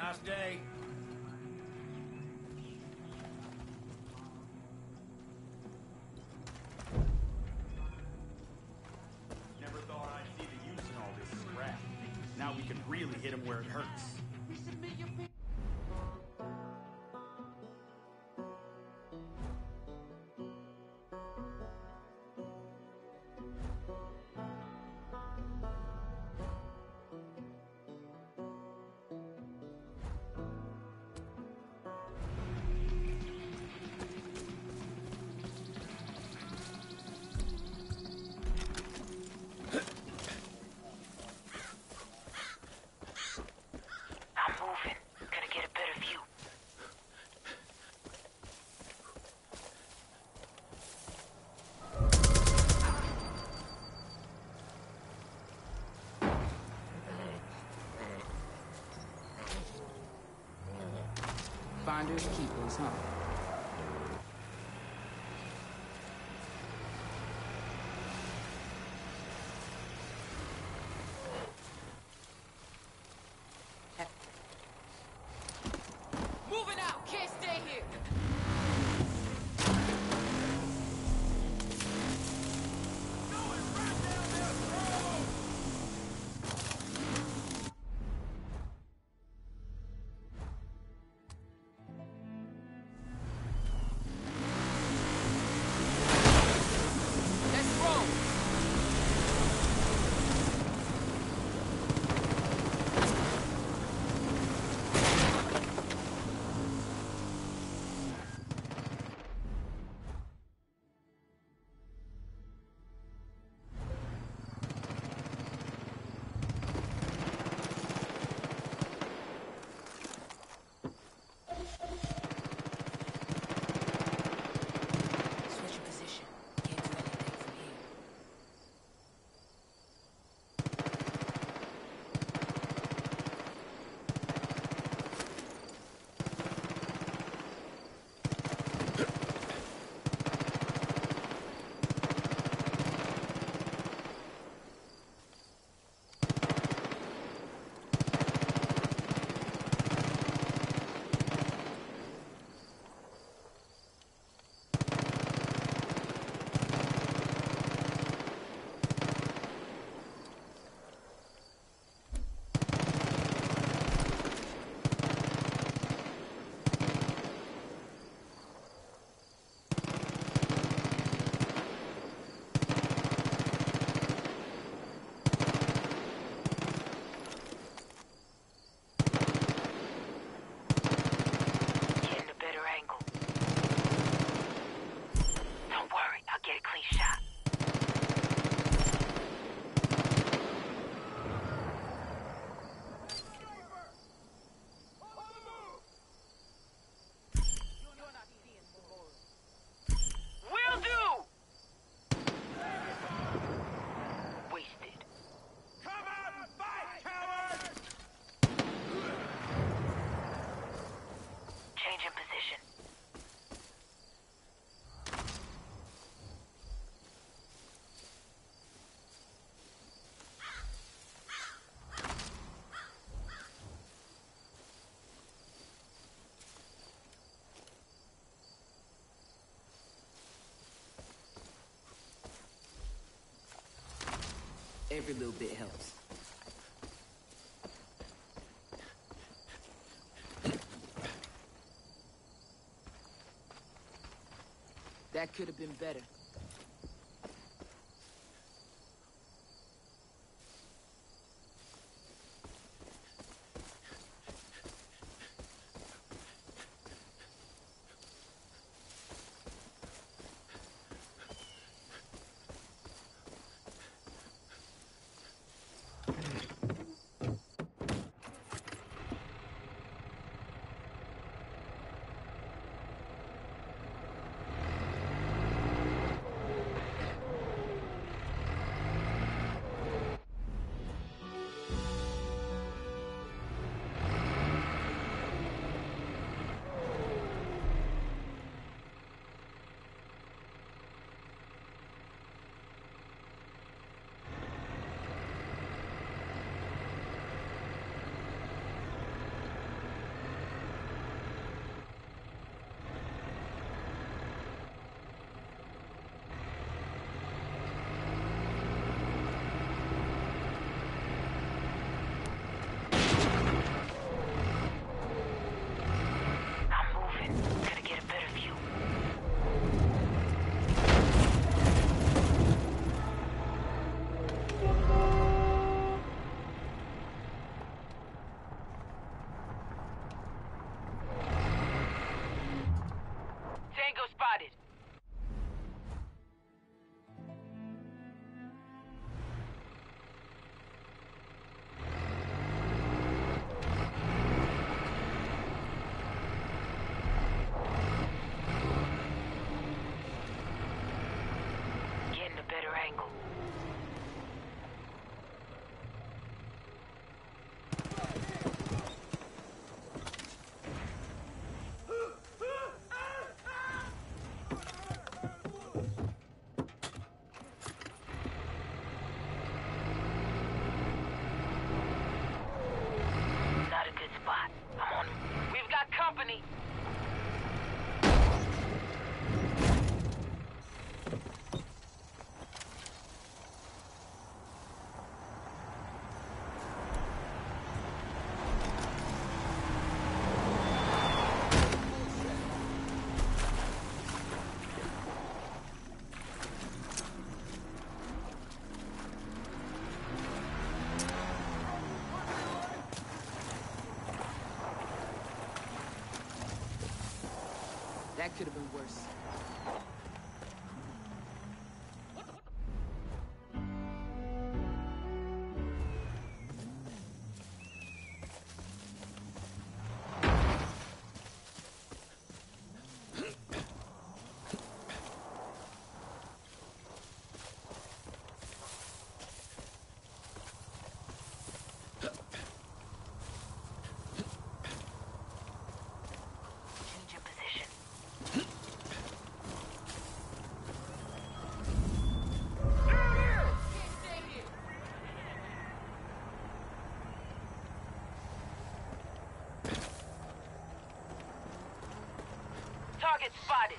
Last day. Never thought I'd see the use in all this scrap. Now we can really hit him where it hurts. I'm moving. Gonna get a better view. Finders keepers, huh? Moving out! Can't stay here! Let's roll! Switch your position. Can't do anything from here. Getting a better angle. Don't worry, I'll get a clean shot. Will do! Wasted. Come out and fight, cowards! Change in position. Every little bit helps. That could have been better. spotted. Getting a better angle. Not a good spot. I'm on him. We've got company. That could have been worse. Change your position. Target spotted.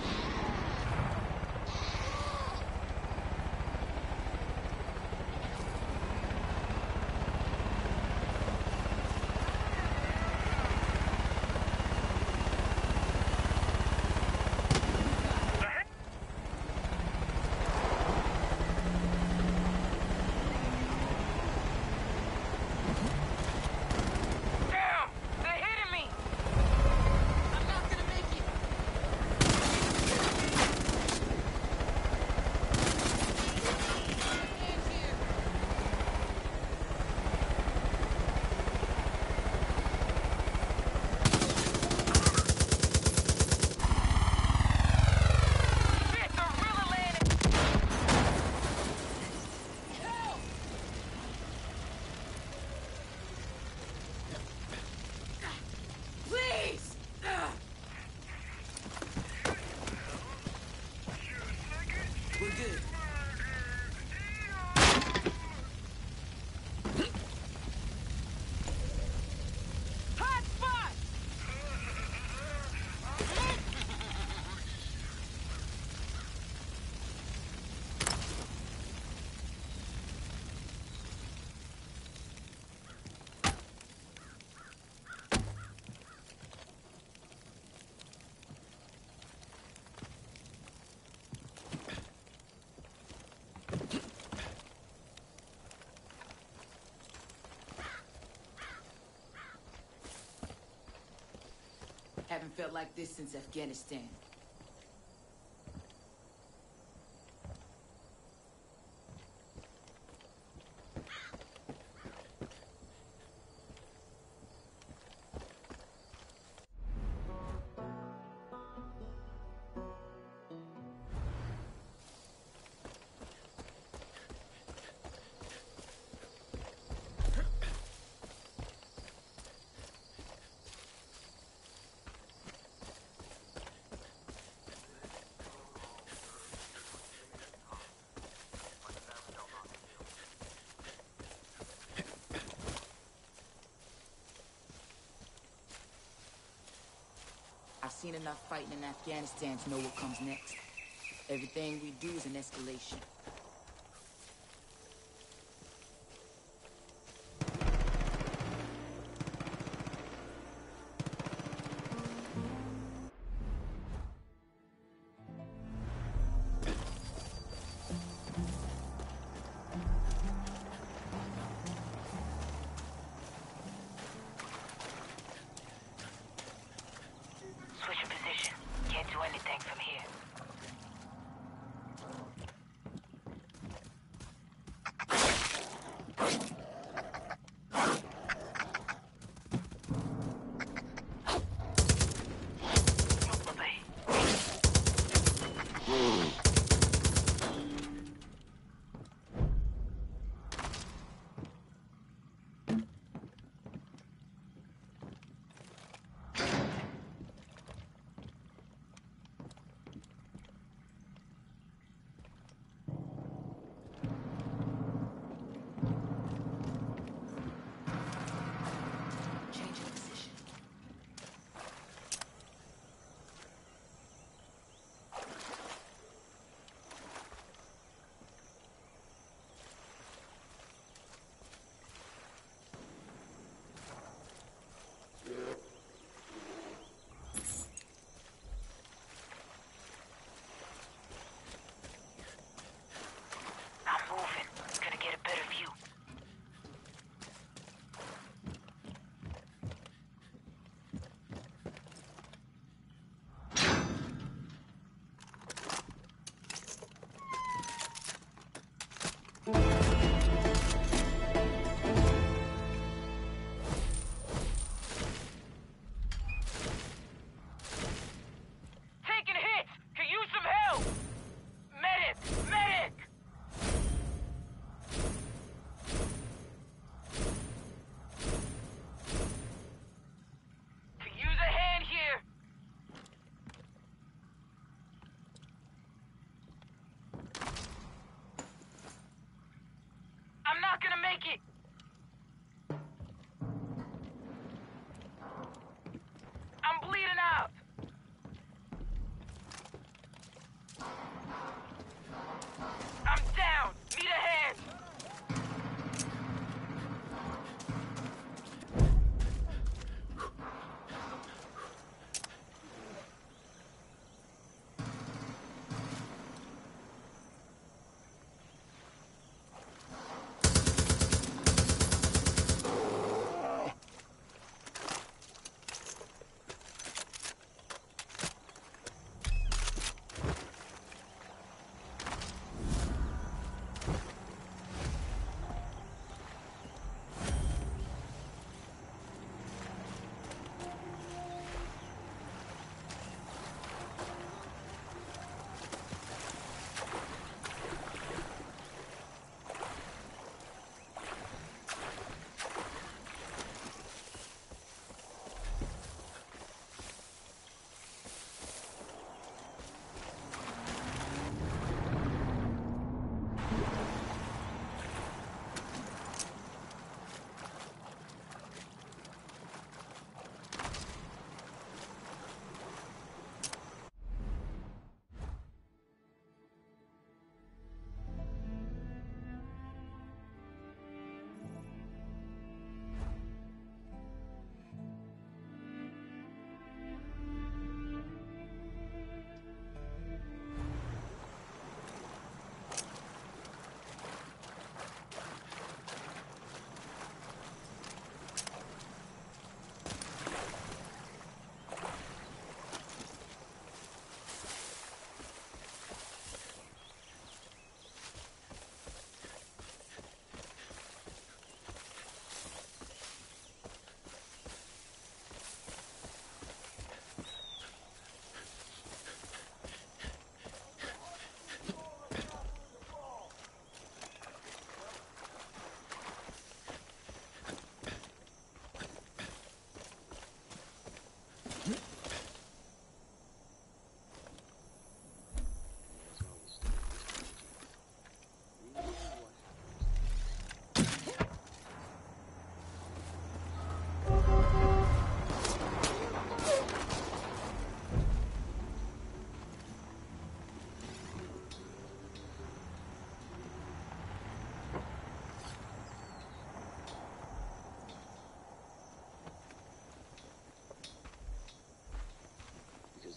Damn! They're hitting me! I'm not gonna make it! Shit, they're really landing! Help! Please! We're good. Hot spot! Haven't felt like this since Afghanistan. I've seen enough fighting in Afghanistan to know what comes next. Everything we do is an escalation. Switch your position. Can't do anything from here.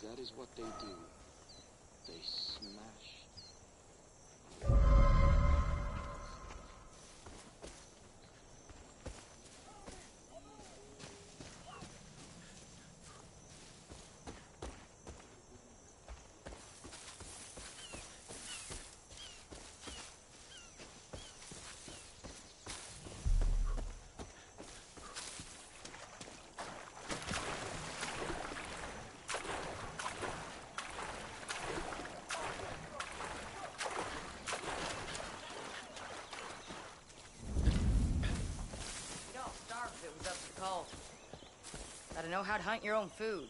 that is what they do. They smash. Gotta know how to hunt your own food.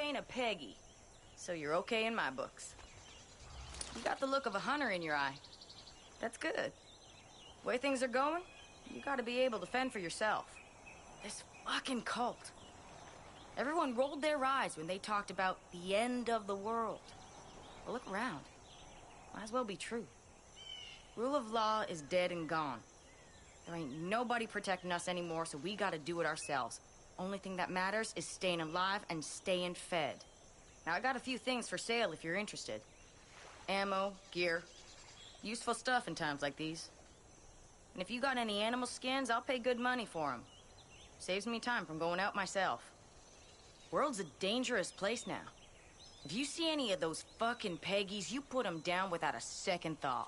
ain't a Peggy, so you're okay in my books. You got the look of a hunter in your eye. That's good. The way things are going, you gotta be able to fend for yourself. This fucking cult. Everyone rolled their eyes when they talked about the end of the world. Well, look around. Might as well be true. Rule of law is dead and gone. There ain't nobody protecting us anymore, so we gotta do it ourselves. Only thing that matters is staying alive and staying fed. Now, I got a few things for sale if you're interested. Ammo, gear. Useful stuff in times like these. And if you got any animal skins, I'll pay good money for them. Saves me time from going out myself. World's a dangerous place now. If you see any of those fucking Peggies, you put them down without a second thought.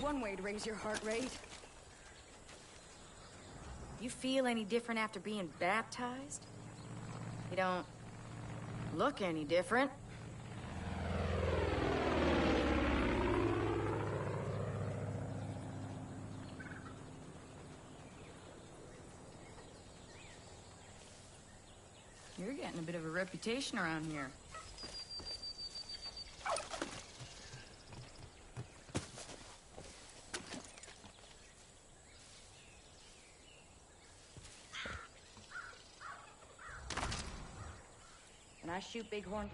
one way to raise your heart rate. You feel any different after being baptized? You don't look any different. You're getting a bit of a reputation around here. Can I shoot Bighorn?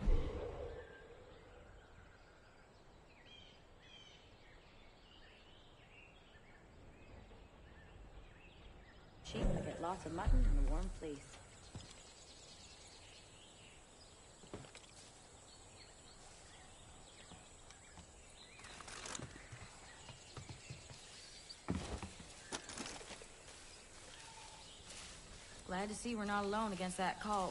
Sheep get lots of mutton and a warm fleece. Glad to see we're not alone against that cult.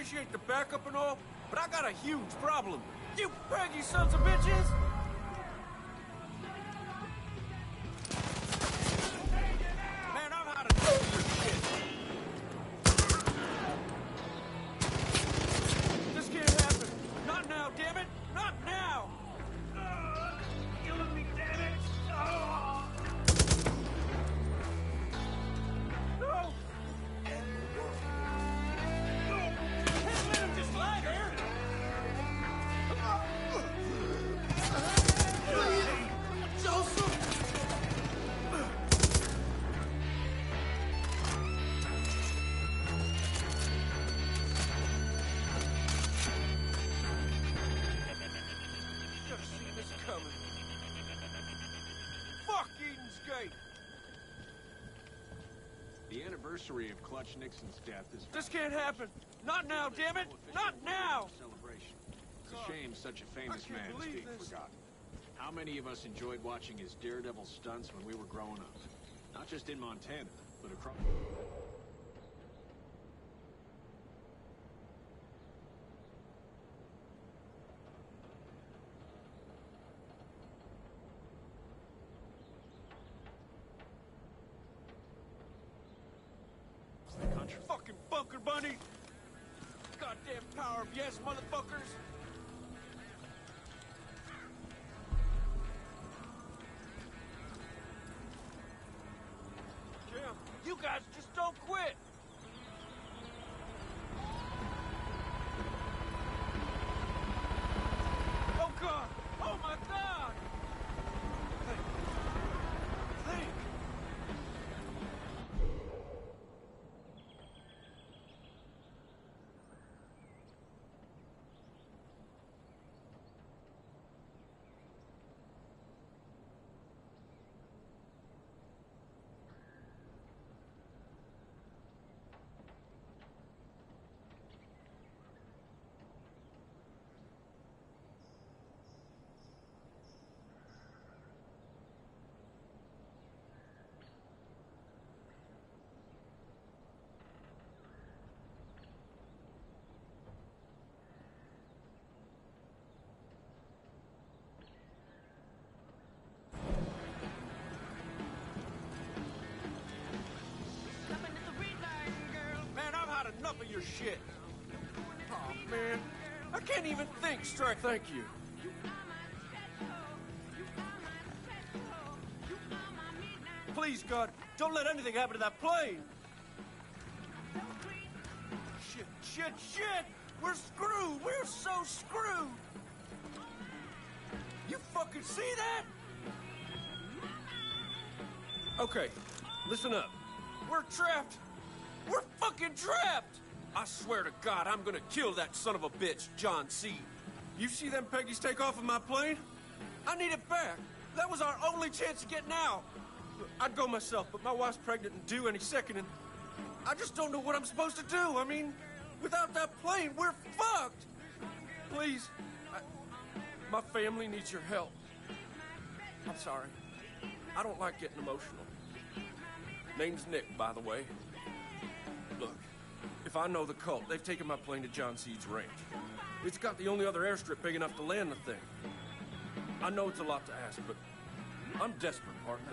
appreciate the backup and all, but I got a huge problem. You Peggy sons of bitches! Man, I'm out of shit. This can't happen. Not now, damn it! Not now! Killing me, damn it! No! Let him just lie there! Joseph! Should have seen this coming. Fuck Eden's Gate! The anniversary of Clutch Nixon's death is... This can't happen! Not now, damn it! Not now! Celebration. It's a shame such a famous man is being forgotten. How many of us enjoyed watching his daredevil stunts when we were growing up? Not just in Montana, but across... the country. Fucking bunker bunny! Goddamn power of yes, motherfuckers! Jim, you guys just don't quit! Oh God! Oh my God! Think! Man, I've had enough of your shit. Oh, man. I can't even think straight. Thank you. Please, God, don't let anything happen to that plane. Shit, shit, shit! We're screwed! We're so screwed! You fucking see that? Okay, listen up. We're trapped. We're fucking trapped! I swear to God, I'm gonna kill that son of a bitch, John Seed. You see them Peggies take off in my plane? I need it back. That was our only chance of getting out. I'd go myself, but my wife's pregnant and due any second, and I just don't know what I'm supposed to do. I mean, without that plane, we're fucked. Please, my family needs your help. I'm sorry. I don't like getting emotional. Name's Nick, by the way. Look, if I know the cult, they've taken my plane to John Seed's range. It's got the only other airstrip big enough to land the thing. I know it's a lot to ask, but I'm desperate, partner.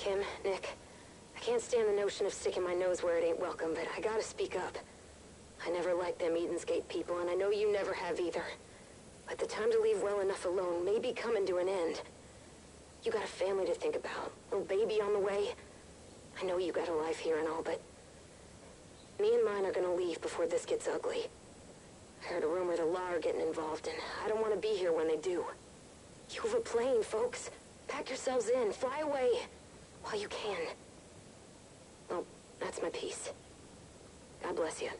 Kim, Nick, I can't stand the notion of sticking my nose where it ain't welcome, but I gotta speak up. I never liked them Eden's Gate people, and I know you never have either. But the time to leave well enough alone may be coming to an end. You got a family to think about, little baby on the way. I know you got a life here and all, but me and mine are gonna leave before this gets ugly. I heard a rumor the law are getting involved, and I don't want to be here when they do. You have a plane, folks. Pack yourselves in, fly away, while you can. Well, that's my piece. God bless you.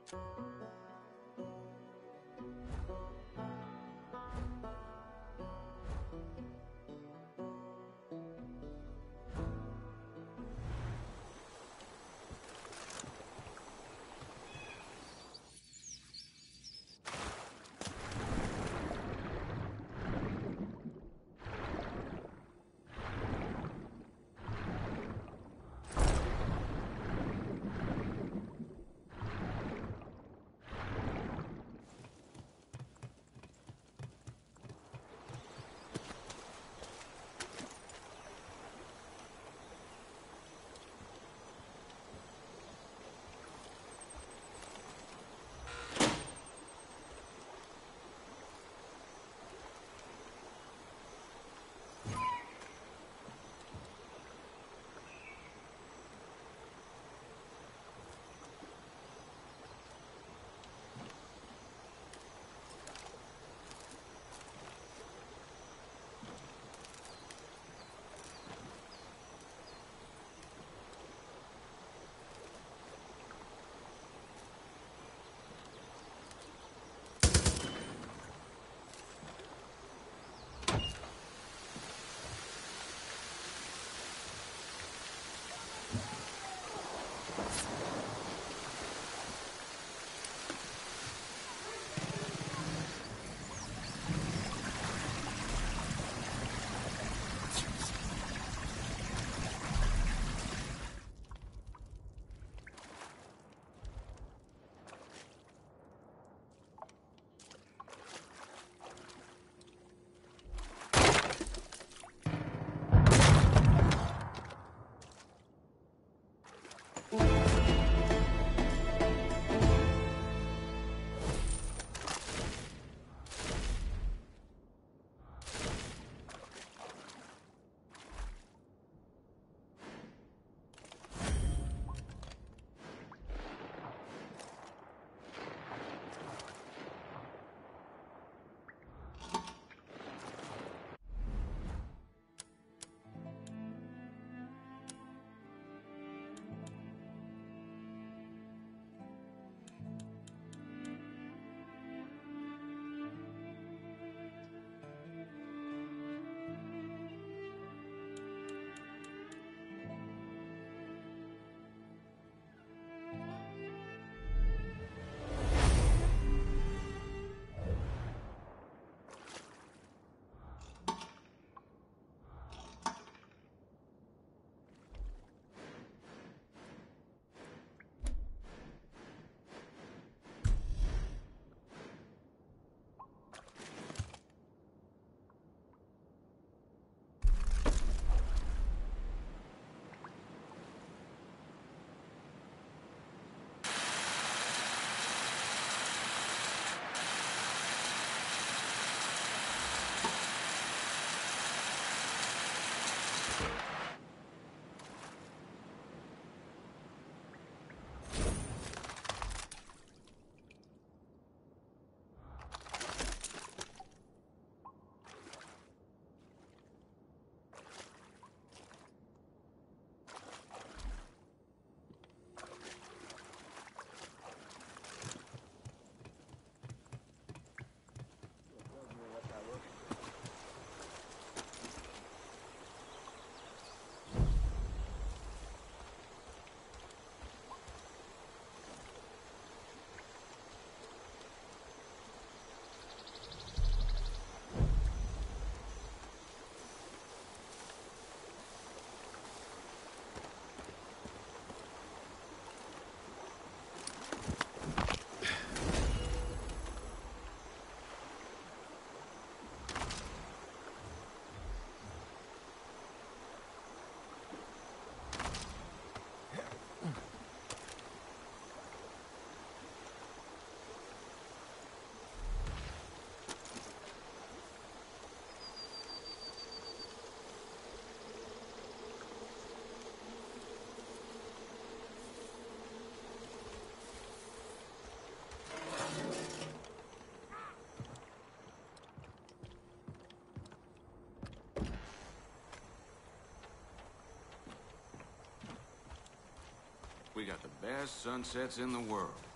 We got the best sunsets in the world.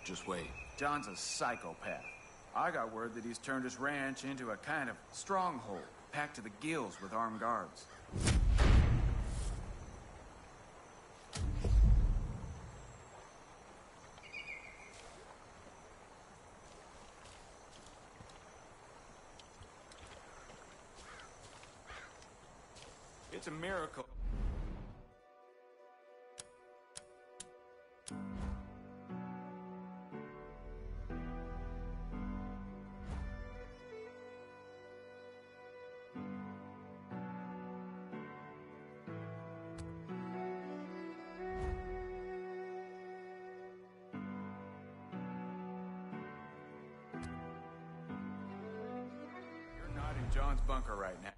Just wait. John's a psychopath. I got word that he's turned his ranch into a kind of stronghold, packed to the gills with armed guards. It's a miracle. You're not in John's bunker right now.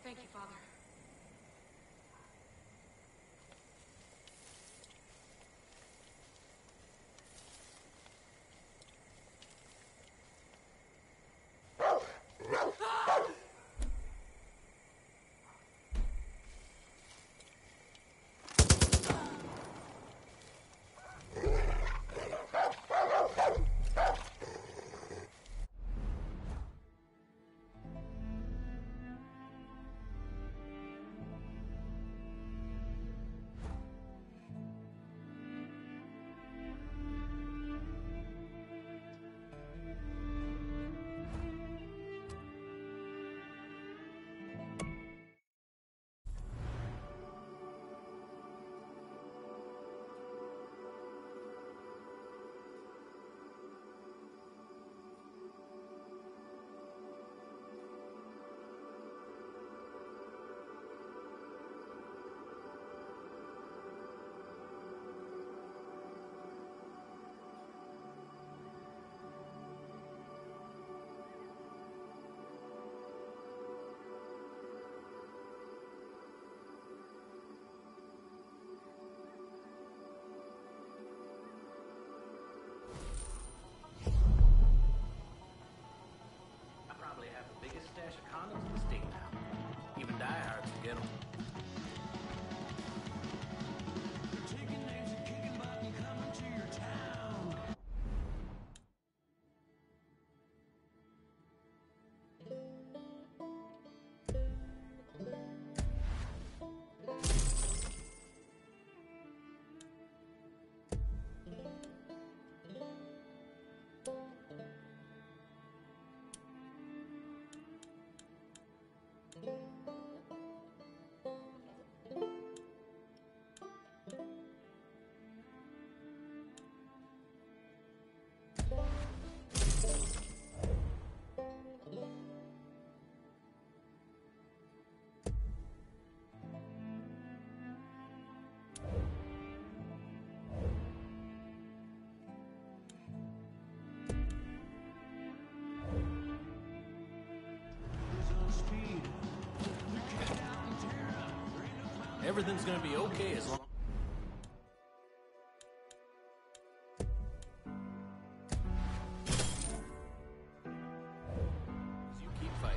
Thank you, Father. I probably have the biggest stash of condoms in the state now. Even diehards can get them. Taking names and kicking butt and coming to your town. Everything's gonna be okay as long as you keep fighting.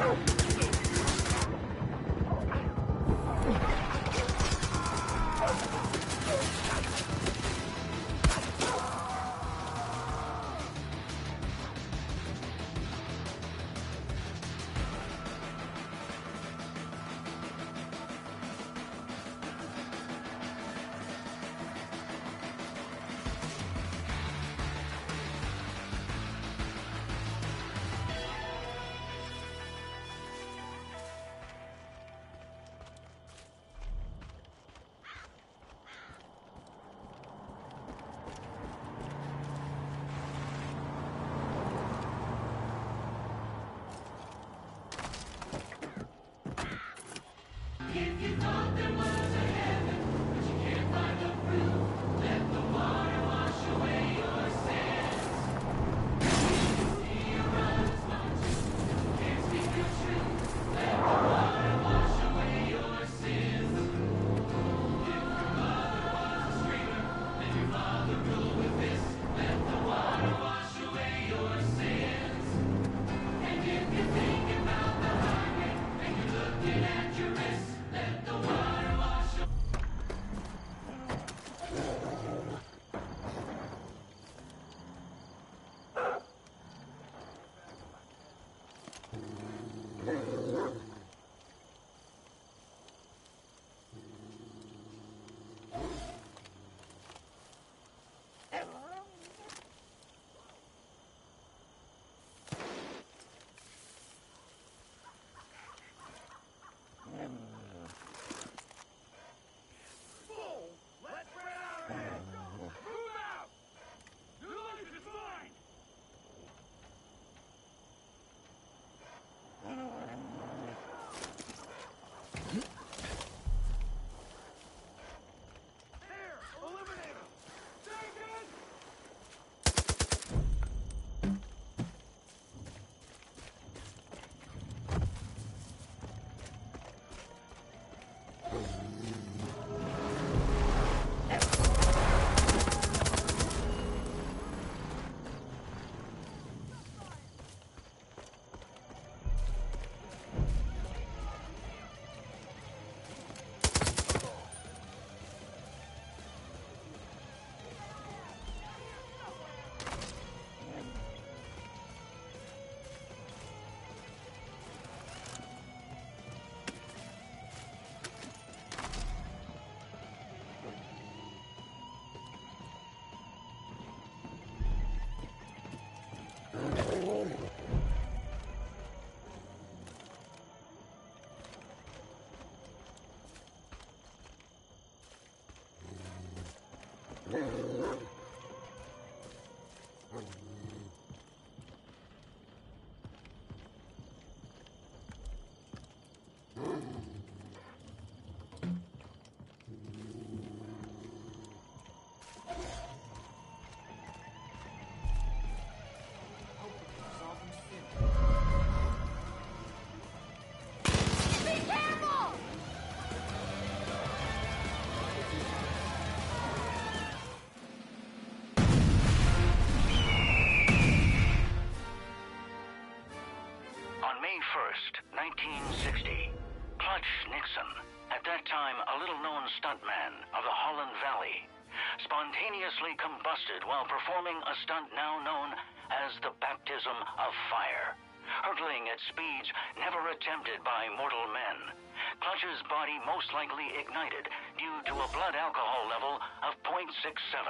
1960, Clutch Nixon, at that time a little-known stuntman of the Holland Valley, spontaneously combusted while performing a stunt now known as the baptism of fire, hurtling at speeds never attempted by mortal men. Clutch's body most likely ignited due to a blood alcohol level of 0.67,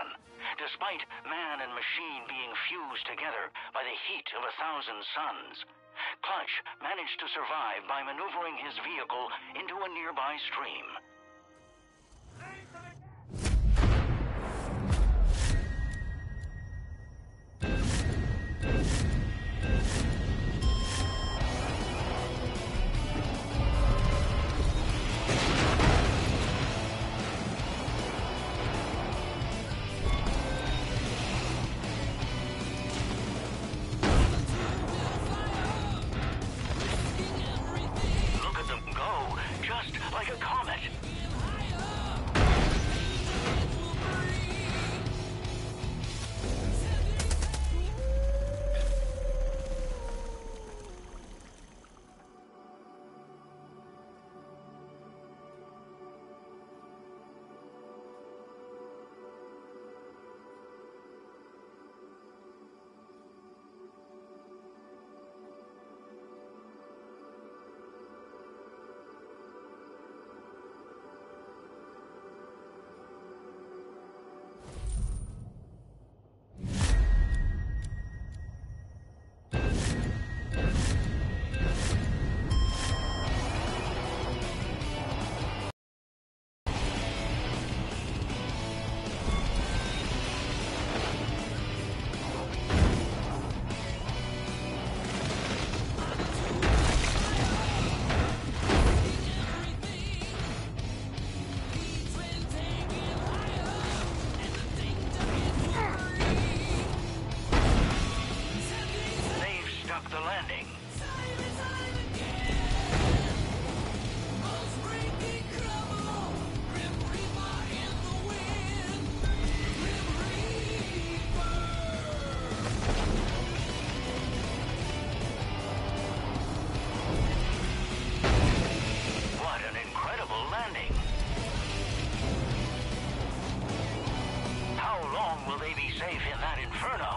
despite man and machine being fused together by the heat of 1,000 suns. Clutch managed to survive by maneuvering his vehicle into a nearby stream. Like a comet. will they be safe in that inferno?